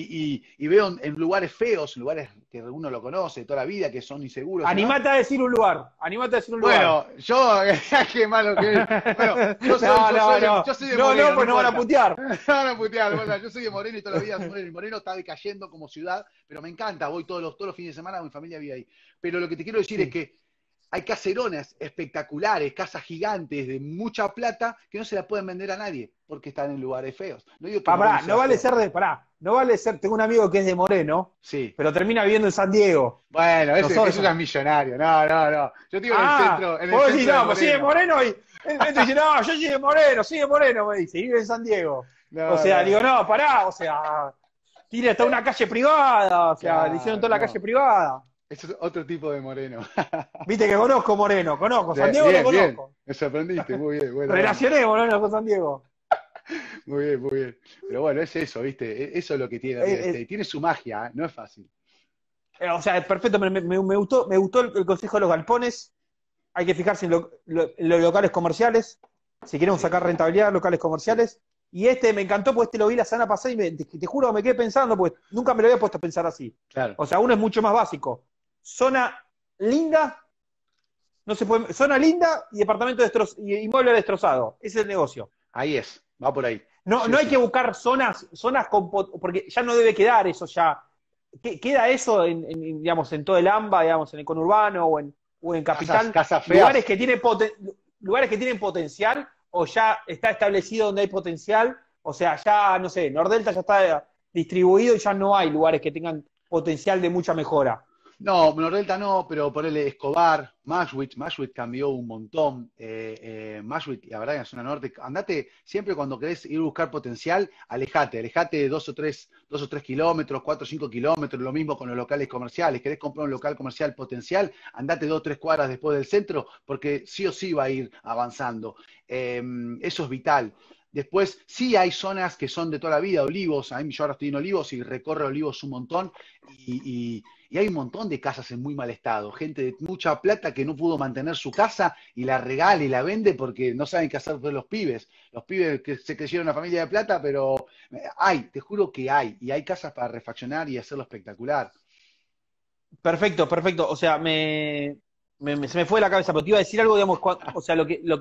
y veo en lugares feos, lugares que uno lo conoce toda la vida, que son inseguros y demás. Animate a decir un lugar. Animate a decir un lugar. Bueno, yo, qué malo que es. Bueno, No, no, no. yo soy de No, no, Moreno, no pues no van a importa. putear. No van a putear, bueno, yo soy de Moreno y toda la vida soy Moreno. Y Moreno está decayendo como ciudad, pero me encanta, voy todos los fines de semana, mi familia vive ahí. Pero lo que te quiero decir es Sí. que hay caseronas espectaculares, casas gigantes de mucha plata que no se la pueden vender a nadie porque están en lugares feos. No digo que Moreno Pará, sea no vale feo. ser de. Pará, no vale ser. Tengo un amigo que es de Moreno, Sí. pero termina viviendo en San Diego. Bueno, eso Nosotros. ya es millonario. No, no, no. Yo digo Ah, en el vos decís, centro de no, pues sí de Moreno. Moreno y. Él te dice, no, yo soy de Moreno, me dice, y vive en San Diego. O No, sea, no, digo, no. no, pará, o sea, tiene hasta una calle privada, o sea, le hicieron Claro, toda la calle no. privada. Eso es otro tipo de Moreno. Viste que conozco Moreno, conozco, San Diego lo Bien, bien. conozco. Me sorprendiste. Muy bien, buena onda. Relacioné Moreno con San Diego. Muy bien, muy bien. Pero bueno, es eso, ¿viste? Eso es lo que tiene el real Eh, estate. Tiene su magia, ¿eh? No es fácil. o sea, perfecto, me gustó el consejo de los galpones. Hay que fijarse en los locales comerciales, si queremos Sí, sacar rentabilidad, locales sí, comerciales. Y me encantó, pues lo vi la semana pasada y te juro que me quedé pensando, pues nunca me lo había puesto a pensar así. claro. O sea, uno es mucho más básico. Zona linda, no se puede, zona linda y departamento y inmueble destrozado. Ese es el negocio. Ahí es. Va por ahí. No, Sí no o hay que sí. buscar zonas porque ya no debe quedar eso ya. Queda eso digamos, en todo el AMBA, digamos, en el conurbano o en capital, Casas lugares feas. que tienen lugares que tienen potencial o ya está establecido donde hay potencial, o sea, ya, no sé, Nordelta ya está distribuido y ya no hay lugares que tengan potencial de mucha mejora. No, Nordelta no, pero ponele Escobar, Mashwit cambió un montón. Mashwit, la verdad, en la zona norte, andate siempre cuando querés ir a buscar potencial, alejate de 2 o 3 kilómetros, 4 o 5 kilómetros, lo mismo con los locales comerciales. Querés comprar un local comercial potencial, andate 2 o 3 cuadras después del centro, porque sí o sí va a ir avanzando. Eso es vital. Después, sí hay zonas que son de toda la vida, Olivos, yo ahora estoy en Olivos y recorro Olivos un montón, y hay un montón de casas en muy mal estado, gente de mucha plata que no pudo mantener su casa y la regala y la vende porque no saben qué hacer con los pibes que se crecieron en una familia de plata, pero te juro que hay, y hay casas para refaccionar y hacerlo espectacular. Perfecto, perfecto. O sea, se me fue de la cabeza, pero te iba a decir algo, digamos, o sea,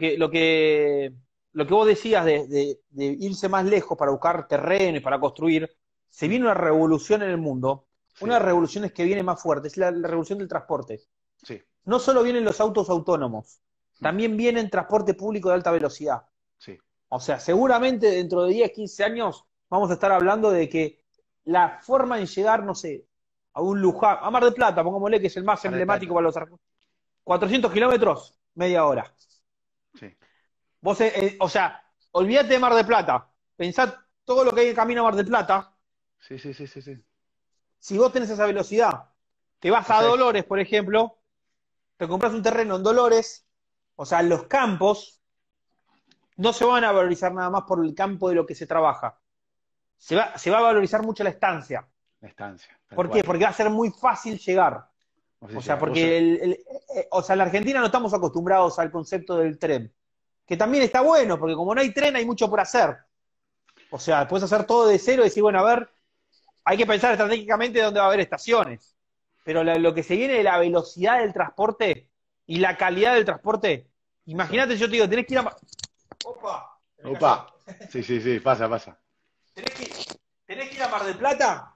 lo que vos decías de irse más lejos para buscar terrenos, para construir, se Mm, viene una revolución en el mundo, una de sí, las revoluciones que viene más fuerte, es la revolución del transporte. sí, No solo vienen los autos autónomos, mm, también viene el transporte público de alta velocidad. sí, O sea, seguramente dentro de 10, 15 años vamos a estar hablando de que la forma en llegar, no sé, a un Luján, a Mar del Plata, pongámosle que es el más Mar del emblemático Plata, para los 400 kilómetros, media hora. sí, Vos, o sea, olvídate de Mar del Plata, pensá todo lo que hay en camino a Mar del Plata, sí, sí, sí, sí, sí. si vos tenés esa velocidad, te vas O a sea, Dolores, por ejemplo, te compras un terreno en Dolores, o sea, los campos no se van a valorizar nada más por el campo de lo que se trabaja. Se va a valorizar mucho la estancia. la estancia, tal ¿Por qué? cual. Porque va a ser muy fácil llegar. O O sea, sea, porque o sea, en la Argentina no estamos acostumbrados al concepto del tren, que también está bueno, porque como no hay tren hay mucho por hacer. O sea, puedes hacer todo de cero y decir, bueno, a ver, hay que pensar estratégicamente dónde va a haber estaciones. Pero lo que se viene de la velocidad del transporte y la calidad del transporte, sí. imagínate, yo te digo, tenés que ir a... Opa, se me Opa. cayó. Sí, sí, sí, pasa, pasa. Tenés que, tenés que ir a Mar del Plata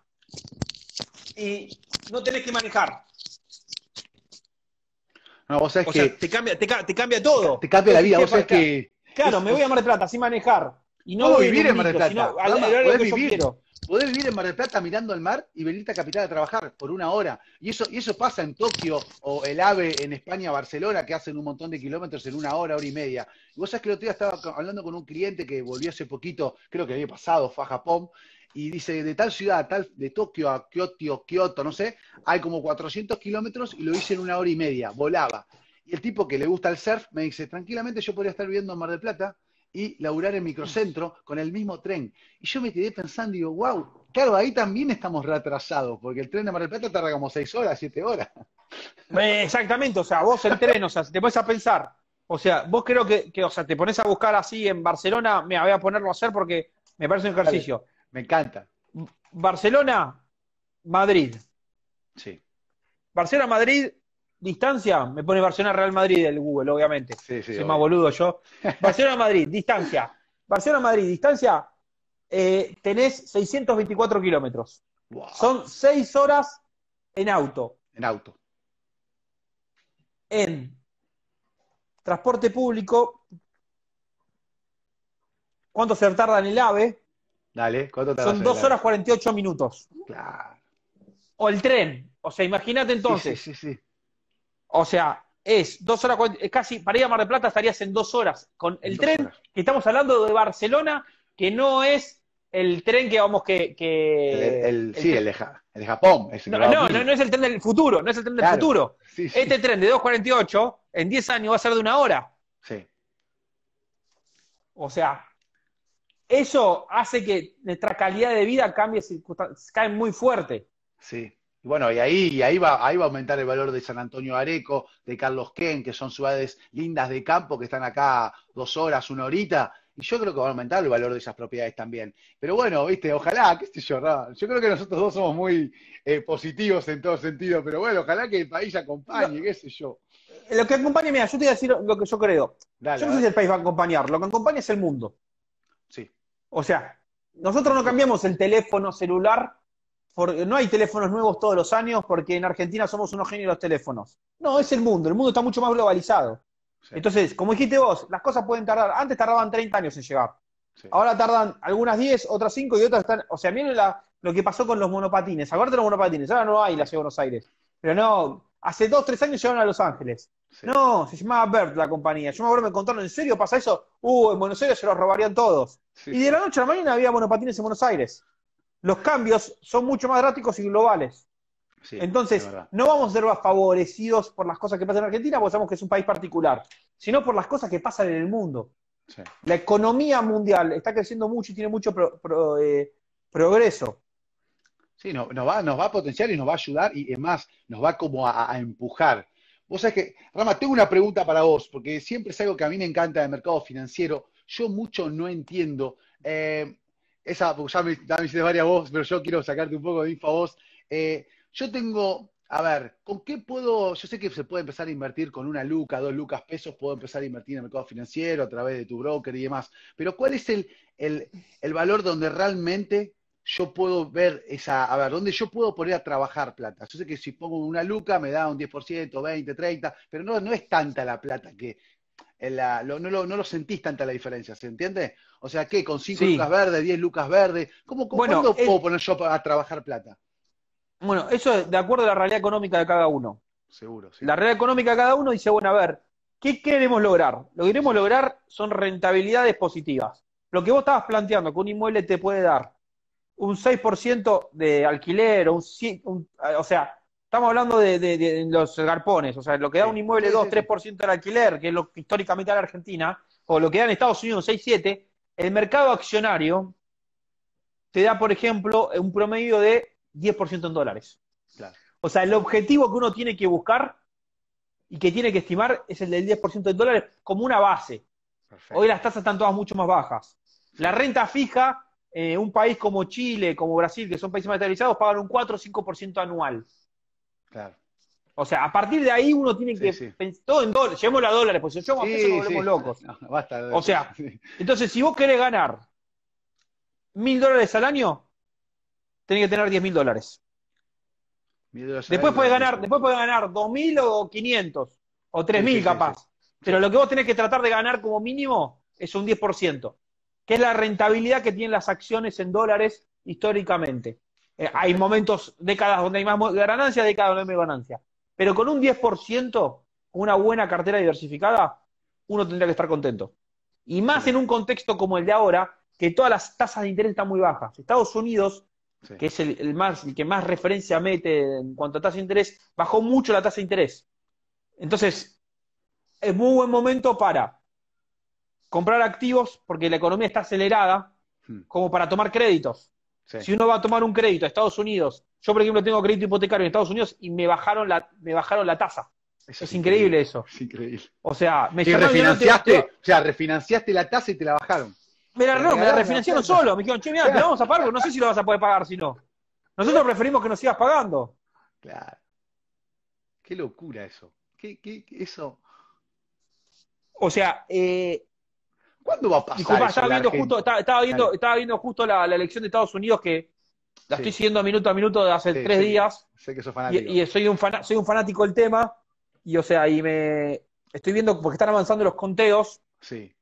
y no tenés que manejar. No, vos sabés O sea, que te cambia todo. te cambia la Vos vida, decís, vos che, sabés que claro, me voy a Mar del Plata sin manejar y no podemos voy en vivir un en Mar del micro, sino Plata. al horario que yo quiero. Podés vivir en Mar del Plata mirando el mar y venirte a Capital a trabajar por 1 hora. Y eso pasa en Tokio o el AVE en España, Barcelona, que hacen un montón de kilómetros en 1 hora, hora y media. Y vos sabés que el otro día estaba hablando con un cliente que volvió hace poquito, creo que el año pasado, fue a Japón, y dice, de tal ciudad, de Tokio a Kioto, no sé, hay como 400 kilómetros y lo hice en 1 hora y media, volaba. Y el tipo que le gusta el surf me dice, tranquilamente yo podría estar viviendo en Mar del Plata y laburar en microcentro con el mismo tren. Y yo me quedé pensando, digo, wow, claro, ahí también estamos retrasados, porque el tren de Mar del Plata tarda como 6 horas, 7 horas. Exactamente, o sea, vos el tren, o sea, si te pones a pensar, o sea, vos creo o sea, te pones a buscar así en Barcelona, me voy a ponerlo a hacer porque me parece un Dale, ejercicio. me encanta. Barcelona, Madrid. Sí, Barcelona-Madrid, distancia, me pone Barcelona-Real Madrid el Google, obviamente. sí, sí, Soy más obvio. boludo yo. Barcelona-Madrid, distancia. Barcelona-Madrid, distancia, tenés 624 kilómetros. Wow, Son 6 horas en auto. en auto. En transporte público, ¿cuánto se tarda en el AVE? Dale, ¿cuánto te vas Son en el 2 AVE? horas 48 minutos. Claro. O el tren. O sea, imagínate Sí, sí, sí, entonces. sí. O sea, es 2 horas, casi para ir a Mar del Plata estarías en 2 horas. Con En el dos tren horas. que estamos hablando de Barcelona, que no es el tren que vamos el Sí, tren, el de Japón, ese que va a no 1000. es el tren del futuro, no es el tren del Claro, futuro. sí, Este sí, tren de 2,48 en 10 años va a ser de 1 hora. sí, O sea, eso hace que nuestra calidad de vida cambie, cae muy fuerte. sí. Y bueno, ahí va a aumentar el valor de San Antonio de Areco, de Carlos Ken, que son ciudades lindas de campo que están acá 2 horas, 1 horita, y yo creo que va a aumentar el valor de esas propiedades también. Pero bueno, viste, ojalá, qué sé yo, ¿no? Yo creo que nosotros dos somos muy positivos en todo sentido, pero bueno, ojalá que el país Lo, acompañe, qué sé yo. lo que acompaña, mira, yo te voy a decir lo que yo creo. Dale, Yo a no sé si ver. el país va a acompañar, lo que acompaña es el mundo. Sí, O sea, nosotros sin no duda. cambiamos el teléfono celular, no hay teléfonos nuevos todos los años porque en Argentina somos unos genios de los teléfonos. No, es el mundo está mucho más globalizado. Sí, Entonces, como dijiste vos, las cosas pueden tardar, antes tardaban 30 años en llegar, sí. ahora tardan algunas 10, otras 5 y otras están, o sea, miren lo que pasó con los monopatines, acuérdate de los monopatines, ahora no hay en la Sí, ciudad de Buenos Aires, pero no, hace 2, 3 años llegaron a Los Ángeles. sí, No, se llamaba Bert la compañía. Yo me acuerdo, me contaron, ¿en serio pasa eso? En Buenos Aires se los robarían todos. sí, Y de la sí, noche a la mañana había monopatines en Buenos Aires. Los cambios son mucho más drásticos y globales. sí, es Entonces, verdad. no vamos a ser más favorecidos por las cosas que pasan en Argentina, porque sabemos que es un país particular, sino por las cosas que pasan en el mundo. Sí. La economía mundial está creciendo mucho y tiene mucho progreso. Sí, nos va a potenciar y nos va a ayudar y es más, nos va como a empujar. Vos sabés que, Rama, tengo una pregunta para vos, porque siempre es algo que a mí me encanta del mercado financiero. Yo mucho no entiendo. Porque ya me hiciste varias vos, pero yo quiero sacarte un poco de info a vos. Yo tengo, a ver, ¿con qué puedo? Yo sé que se puede empezar a invertir con 1 luca, 2 lucas pesos, puedo empezar a invertir en el mercado financiero a través de tu broker y demás. Pero ¿cuál es el, el valor donde realmente yo puedo ver a ver, dónde yo puedo poner a trabajar plata? Yo sé que si pongo 1 luca me da un 10%, 20, 30, pero no es tanta la plata que no lo sentís tanta la diferencia, ¿se entiende? O sea, ¿qué? Con 5 lucas Sí. verdes, 10 lucas verdes, Bueno, ¿cuándo puedo poner yo a trabajar plata? eso es de acuerdo a la realidad económica de cada uno. Seguro, sí. La realidad económica de cada uno dice, bueno, a ver, ¿qué queremos lograr? Lo que queremos Sí, lograr son rentabilidades positivas. Lo que vos estabas planteando, que un inmueble te puede dar un 6% de alquiler, o sea, estamos hablando de los garpones, o sea, lo que da un sí, inmueble sí, 2, sí, sí. 3% del alquiler, que es lo que históricamente da la Argentina, o lo que da en Estados Unidos 6, 7, el mercado accionario te da, por ejemplo, un promedio de 10% en dólares. Claro, O sea, el objetivo que uno tiene que buscar y que tiene que estimar es el del 10% en dólares como una base. Hoy perfecto. las tasas están todas mucho más bajas. La Sí, renta fija, un país como Chile, como Brasil, que son países más estabilizados, pagan un 4 o 5% anual. claro. O sea, a partir de ahí uno tiene Sí, que sí. pensar todo en dólares, llevémoslo a dólares, pues si llevamos a pesos nos Sí, volvemos sí. locos. No, basta de O peso. sea, Sí. entonces si vos querés ganar $1.000 al año, tenés que tener $10.000. $1.000 al año, Después puede ganar 2.000 o 500 o tres sí, sí, mil sí, sí. capaz. Pero Sí, lo que vos tenés que tratar de ganar como mínimo es un 10%, que es la rentabilidad que tienen las acciones en dólares históricamente. Hay perfecto. momentos, décadas donde hay más ganancia, décadas donde hay menos ganancia. Pero con un 10%, una buena cartera diversificada, uno tendría que estar contento. Y más en Excelente. un contexto como el de ahora, que todas las tasas de interés están muy bajas. Estados Unidos, Sí. que es el que más referencia mete en cuanto a tasa de interés, bajó mucho la tasa de interés. Entonces, es muy buen momento para comprar activos porque la economía está acelerada, Mm. como para tomar créditos. Sí. Si uno va a tomar un crédito a Estados Unidos, yo por ejemplo tengo crédito hipotecario en Estados Unidos y me bajaron la tasa. Eso Es increíble eso. Es increíble. O sea, me Y llamaron y dijeron, refinanciaste, o sea, refinanciaste la tasa y te la bajaron. me la, Te no, me la regalaron la refinanciaron plata. solo. Me dijeron, che, mira, te la vamos a pagar, porque no sé si lo vas a poder pagar si no. Nosotros preferimos que nos sigas pagando. Claro. Qué locura eso. Eso. O sea, ¿Cuándo va a pasar disculpa, eso en la Argentina? Dale. estaba viendo justo la elección de Estados Unidos que la estoy Sí, siguiendo minuto a minuto de hace sí, 3 días sé que sos fanático. y soy un fanático del tema y o sea, y me estoy viendo porque están avanzando los conteos Sí.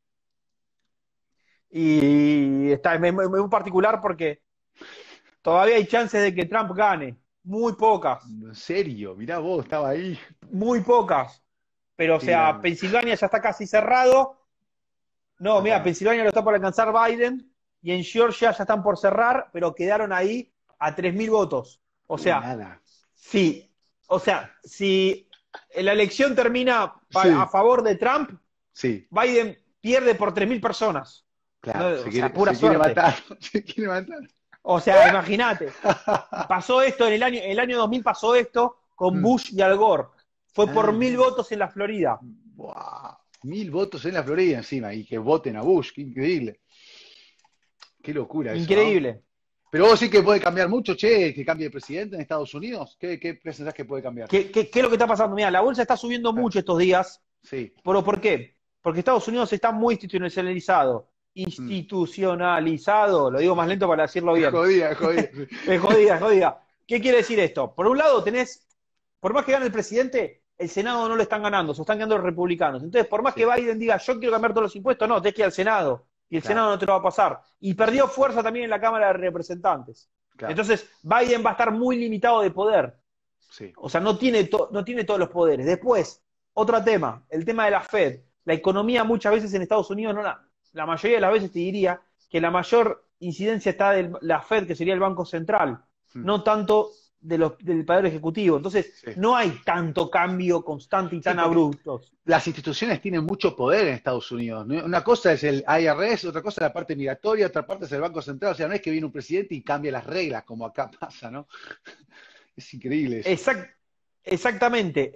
y está muy particular porque todavía hay chances de que Trump gane, muy pocas, En serio, mirá vos, estaba ahí. muy pocas. Pero o Qué sea, grande. Pensilvania ya está casi cerrado. No, Ya mira, está. Pensilvania lo está por alcanzar Biden y en Georgia ya están por cerrar, pero quedaron ahí a 3.000 votos. O sea, Nada. sí, o sea, si la elección termina a Sí, favor de Trump, sí, Biden pierde por 3.000 personas. No, claro. o sea, pura Se quiere suerte. matar. Se quiere matar. O sea, imagínate, pasó esto en el año 2000 pasó esto con Mm. Bush y Al Gore. Fue por Ah, 1.000 mirá. votos en la Florida. Wow. 1000 votos en la Florida encima y que voten a Bush. Qué increíble. Qué locura eso, ¿no? Increíble. Pero vos sí que puede cambiar mucho, che, que cambie de presidente en Estados Unidos. ¿Qué pensás que puede cambiar? ¿Qué es lo que está pasando? Mira, la bolsa está subiendo Ah, mucho estos días. sí. ¿Pero por qué? Porque Estados Unidos está muy institucionalizado. Mm. Institucionalizado, lo digo más lento para decirlo Es bien. jodida, es jodida. Sí. Es jodida, es jodida. ¿Qué quiere decir esto? Por un lado tenés, por más que gane el presidente, el Senado no lo están ganando, se están ganando los republicanos. Entonces, por más que Sí, Biden diga, yo quiero cambiar todos los impuestos, no, tenés que ir al Senado. Y el claro, Senado no te lo va a pasar. Y sí, perdió fuerza también en la Cámara de Representantes. claro, Entonces, Biden va a estar muy limitado de poder. sí. O sea, no tiene todos los poderes. Después, otro tema, el tema de la Fed. La economía muchas veces en Estados Unidos, la mayoría de las veces te diría que la mayor incidencia está de la Fed, que sería el Banco Central, Mm. no tanto del Poder Ejecutivo. Entonces, Sí. no hay tanto cambio constante y Sí, tan porque abrupto. las instituciones tienen mucho poder en Estados Unidos, ¿no? Una cosa es el IRS, otra cosa es la parte migratoria, otra parte es el Banco Central. O sea, no es que viene un presidente y cambia las reglas como acá pasa, ¿no? Es increíble eso. Exactamente.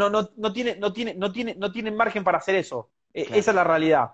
No tienen margen para hacer eso. Claro, Esa es la realidad.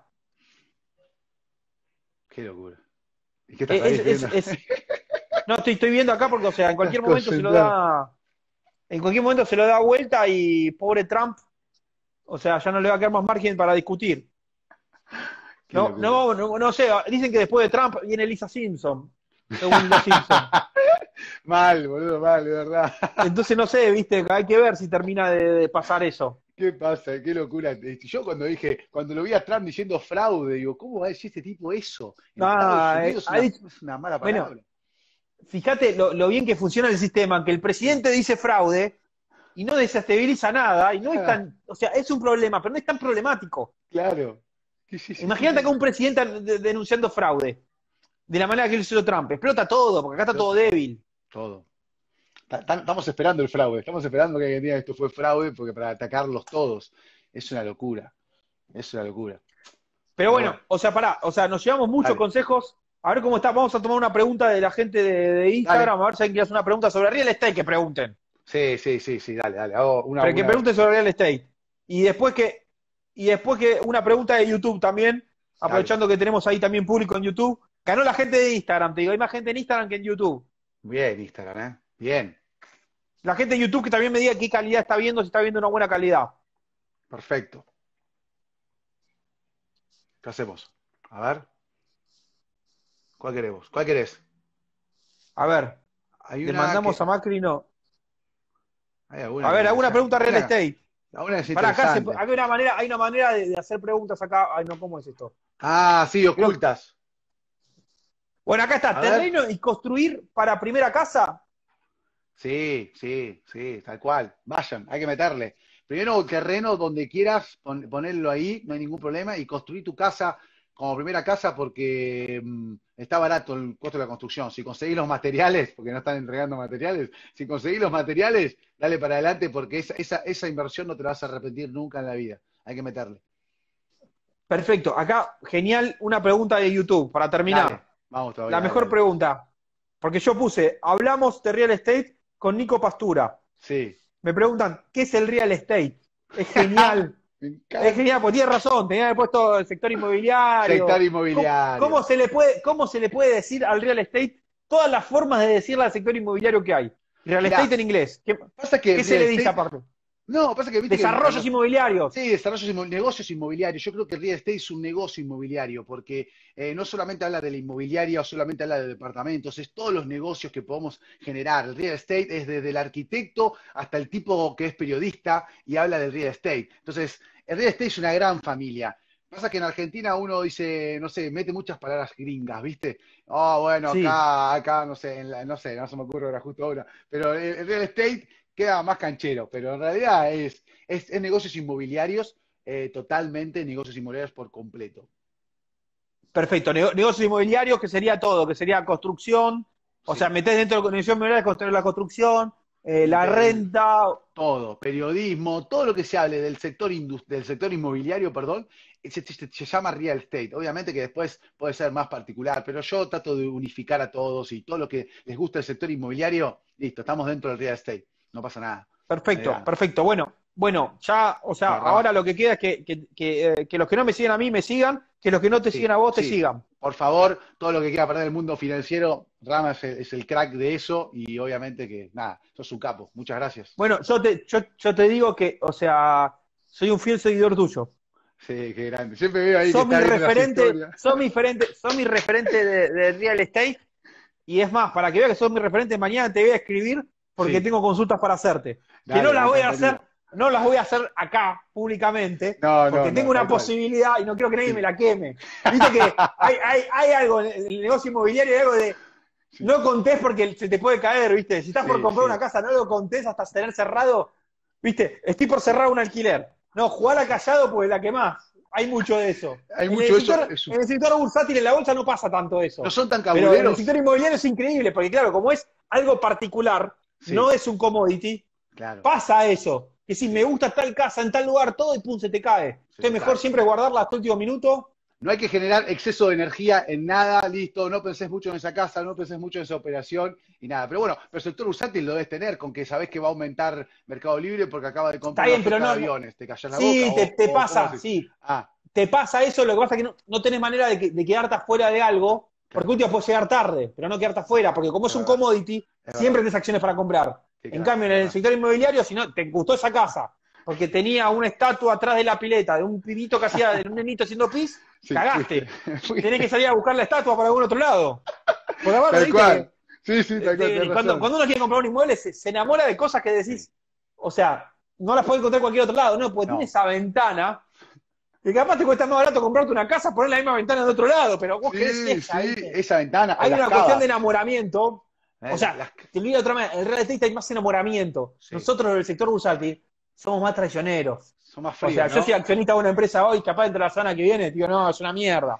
qué locura. ¿Y qué estás ahí escribiendo? No, estoy viendo acá porque, o sea, en Estás cualquier momento se lo concentrado. da. En cualquier momento se lo da vuelta y pobre Trump, o sea, ya no le va a quedar más margen para discutir. Qué locura. No sé, dicen que después de Trump viene Lisa Simpson, según los Simpsons. Mal, boludo, mal, de verdad. Entonces no sé, viste, hay que ver si termina de pasar eso. ¿Qué pasa? Qué locura. Yo cuando lo vi a Trump diciendo fraude, digo, ¿cómo va a decir este tipo eso? En Estados Ah, Unidos es una mala bueno, palabra. fíjate lo bien que funciona el sistema, que el Sí, presidente dice fraude y no desestabiliza nada, y no es ah, tan, o sea, es un problema, pero no es tan problemático. claro. Sí, sí, sí, Imagínate acá sí. un presidente denunciando fraude, de la manera que lo hizo Trump. Explota todo, porque acá está todo Explota todo. débil. Todo. Estamos esperando el fraude. Estamos esperando que alguien diga esto fue fraude porque para atacarlos todos. Es una locura. Es una locura. Pero Pero bueno, bueno, o sea, pará, o sea, nos llevamos muchos dale. consejos. A ver cómo está. Vamos a tomar una pregunta de la gente de Dale. Instagram, a ver si alguien quiere hacer una pregunta sobre real estate, que pregunten. Sí, dale, dale. Hago Pero que una. pregunten sobre real estate. Y después que una pregunta de YouTube también, Dale. aprovechando que tenemos ahí también público en YouTube. Ganó la gente de Instagram, te digo, hay más gente en Instagram que en YouTube. Bien, Instagram, ¿eh? Bien. La gente de YouTube que también me diga qué calidad está viendo, si está viendo una buena calidad. Perfecto. ¿Qué hacemos? A ver. ¿Cuál queremos? ¿Cuál querés? A ver, Hay le una mandamos a que. Macri, no. Hay alguna A que ver, me alguna interesa. pregunta real estate. Alguna que es Para acá interesante. hay una manera de hacer preguntas acá. Ay, no, ¿cómo es esto? Ah, sí, Creo, ocultas. bueno, acá está, A ver. terreno y construir para primera casa. Sí, tal cual. Vayan, hay que meterle. Primero, terreno donde quieras ponerlo ahí, no hay ningún problema, y construir tu casa como primera casa porque está barato el costo de la construcción. Si conseguís los materiales, porque no están entregando materiales, si conseguís los materiales, dale para adelante porque esa inversión no te la vas a arrepentir nunca en la vida. Hay que meterle. Perfecto. Acá, genial, una pregunta de YouTube para Dale, terminar. vamos todavía, La dale, mejor dale. pregunta. Porque yo puse, hablamos de real estate con Nico Pastura. Sí. Me preguntan, ¿qué es el real estate? Es genial. Me Es encanta. genial, porque tiene razón, tenía que haber puesto el sector Sector inmobiliario. inmobiliario. Cómo se le puede decir al real estate todas las formas de decirle al sector inmobiliario que hay? Real estate Mirá, en inglés. pasa que ¿Qué el se real le dice estate. aparte? No, pasa que viste que Desarrollos inmobiliarios. sí, desarrollos, negocios inmobiliarios. Yo creo que el real estate es un negocio inmobiliario, porque no solamente habla de la inmobiliaria o solamente habla de departamentos, es todos los negocios que podemos generar. El real estate es desde el arquitecto hasta el tipo que es periodista y habla del real estate. Entonces, el real estate es una gran familia. Pasa que en Argentina uno dice, no sé, mete muchas palabras gringas, ¿viste? Oh, bueno, Sí, acá, no sé, no sé, no se me ocurre ahora justo ahora, pero el real estate queda más canchero, pero en realidad es negocios inmobiliarios, totalmente negocios inmobiliarios por completo. perfecto. Negocios inmobiliarios, que sería todo, que sería construcción. O sea, Sí. metés dentro de la negocios inmobiliarios construir la construcción, la Meter renta. todo, periodismo, todo lo que se hable del sector inmobiliario, perdón, se llama real estate. Obviamente que después puede ser más particular, pero yo trato de unificar a todos y todo lo que les gusta el sector inmobiliario, listo, estamos dentro del real estate, no pasa nada. Perfecto, Mirá. perfecto. Bueno, ya, o sea, Bueno, Rama, ahora lo que queda es que los que no me siguen a mí me sigan, que los que no te siguen sí, a vos te sí. sigan. Por favor, todo lo que quiera perder el mundo financiero, Rama es el crack de eso y obviamente que, nada, sos un capo. Muchas gracias. Bueno, yo te digo que, o sea, soy un fiel seguidor tuyo. Sí, qué grande. Siempre veo ahí que Sos mi está viendo las referente, historias. sos mi referente de real estate. Y es más, para que veas que sos mi referente, mañana te voy a escribir porque Sí, tengo consultas para hacerte. Que no dale, me las voy a hacer, encantaría. no las voy a hacer acá públicamente, No, no, porque no, tengo una tal cual. posibilidad y no quiero que nadie me Sí, la queme. Viste que hay algo en el negocio inmobiliario, hay algo de sí, no contés porque se te puede caer, ¿viste? Si estás por sí, comprar una sí. casa, no lo contés hasta tener cerrado, ¿viste? Estoy por cerrar un alquiler. No, jugala callado porque la quemás. Hay mucho de eso. Hay mucho de eso. En el sector bursátil, en la bolsa, no pasa tanto ¿No eso. son tan Pero en el cabuleros? sector inmobiliario es increíble, porque claro, como es algo particular, no Sí, es un commodity, claro. pasa eso. Que si me Sí, gusta tal casa en tal lugar, todo y pum, se te cae. se Entonces te mejor cae. siempre guardarla hasta el último minuto. No hay que generar exceso de energía en nada, listo, no pensés mucho en esa casa, no pensés mucho en esa operación y nada. Pero bueno, pero el sector bursátil lo debes tener con que sabés que va a aumentar Mercado Libre porque acaba de Está comprar una bien, pero flota de no, aviones. ¿Te callás la boca sí, te o cómo pasa, haces? sí. Ah, Te pasa eso, lo que pasa es que no tenés manera de quedarte afuera de algo, porque claro, un día puedes llegar tarde, pero no quedarte afuera, porque como es es un verdad, commodity, es siempre verdad. tenés acciones para comprar. Qué En crack, cambio, es en el verdad. sector inmobiliario, si no, te gustó esa casa, porque tenía una estatua atrás de la pileta de un pibito que hacía, de un nenito haciendo pis, Sí, fuiste, cagaste. Tenés que fuiste. salir a buscar la estatua para algún otro lado. Por aparte, Tal viste cual. que Sí, sí, tal cual, tenés cuando, razón. cuando uno quiere comprar un inmueble se enamora de cosas que Sí. decís, o sea, no las puede encontrar en cualquier otro lado, no, porque tiene No. esa ventana que capaz te cuesta más barato comprarte una casa, poner la misma ventana de otro lado, pero vos querés Sí, esa, sí, ¿viste? esa ventana, o Hay las una cuestión de cavas. enamoramiento. O sea, Las, te olvido otra vez, el real estate hay más enamoramiento. sí, Nosotros del sector bursátil somos más traicioneros. son más O sea, fríos, yo soy ¿no? accionista de una empresa hoy, capaz entre la semana que viene, digo, no, es una mierda.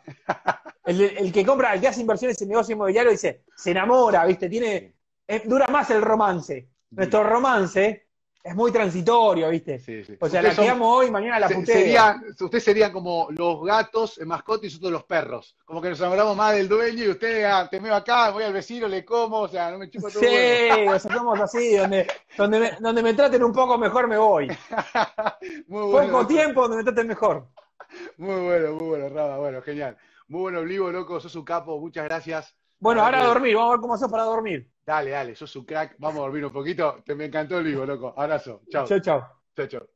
El que compra, el que hace inversiones en negocio inmobiliario dice, se enamora, ¿viste? Sí, Dura más el romance. dura. Nuestro romance es muy transitorio, ¿viste? Sí, sí. O sea, la que amo hoy, mañana la puteo. Ustedes serían como los gatos en mascota y nosotros los perros. Como que nos enamoramos más del dueño y ustedes, te meo acá, voy al vecino, le como, o sea, no me chupa todo Sí, el huevo. o sea, somos así, donde me traten un poco mejor me voy. Muy bueno Poco eso. tiempo donde me traten mejor. Muy bueno, Raba, bueno, genial. Muy bueno, Olivo, loco, sos un capo, muchas gracias. La Bueno, verdad ahora a que, dormir, vamos a ver cómo hacemos para dormir. dale, sos un crack, vamos a dormir un poquito. Me encantó el vivo, loco. Abrazo, chao, Chao, chao. chao, chao.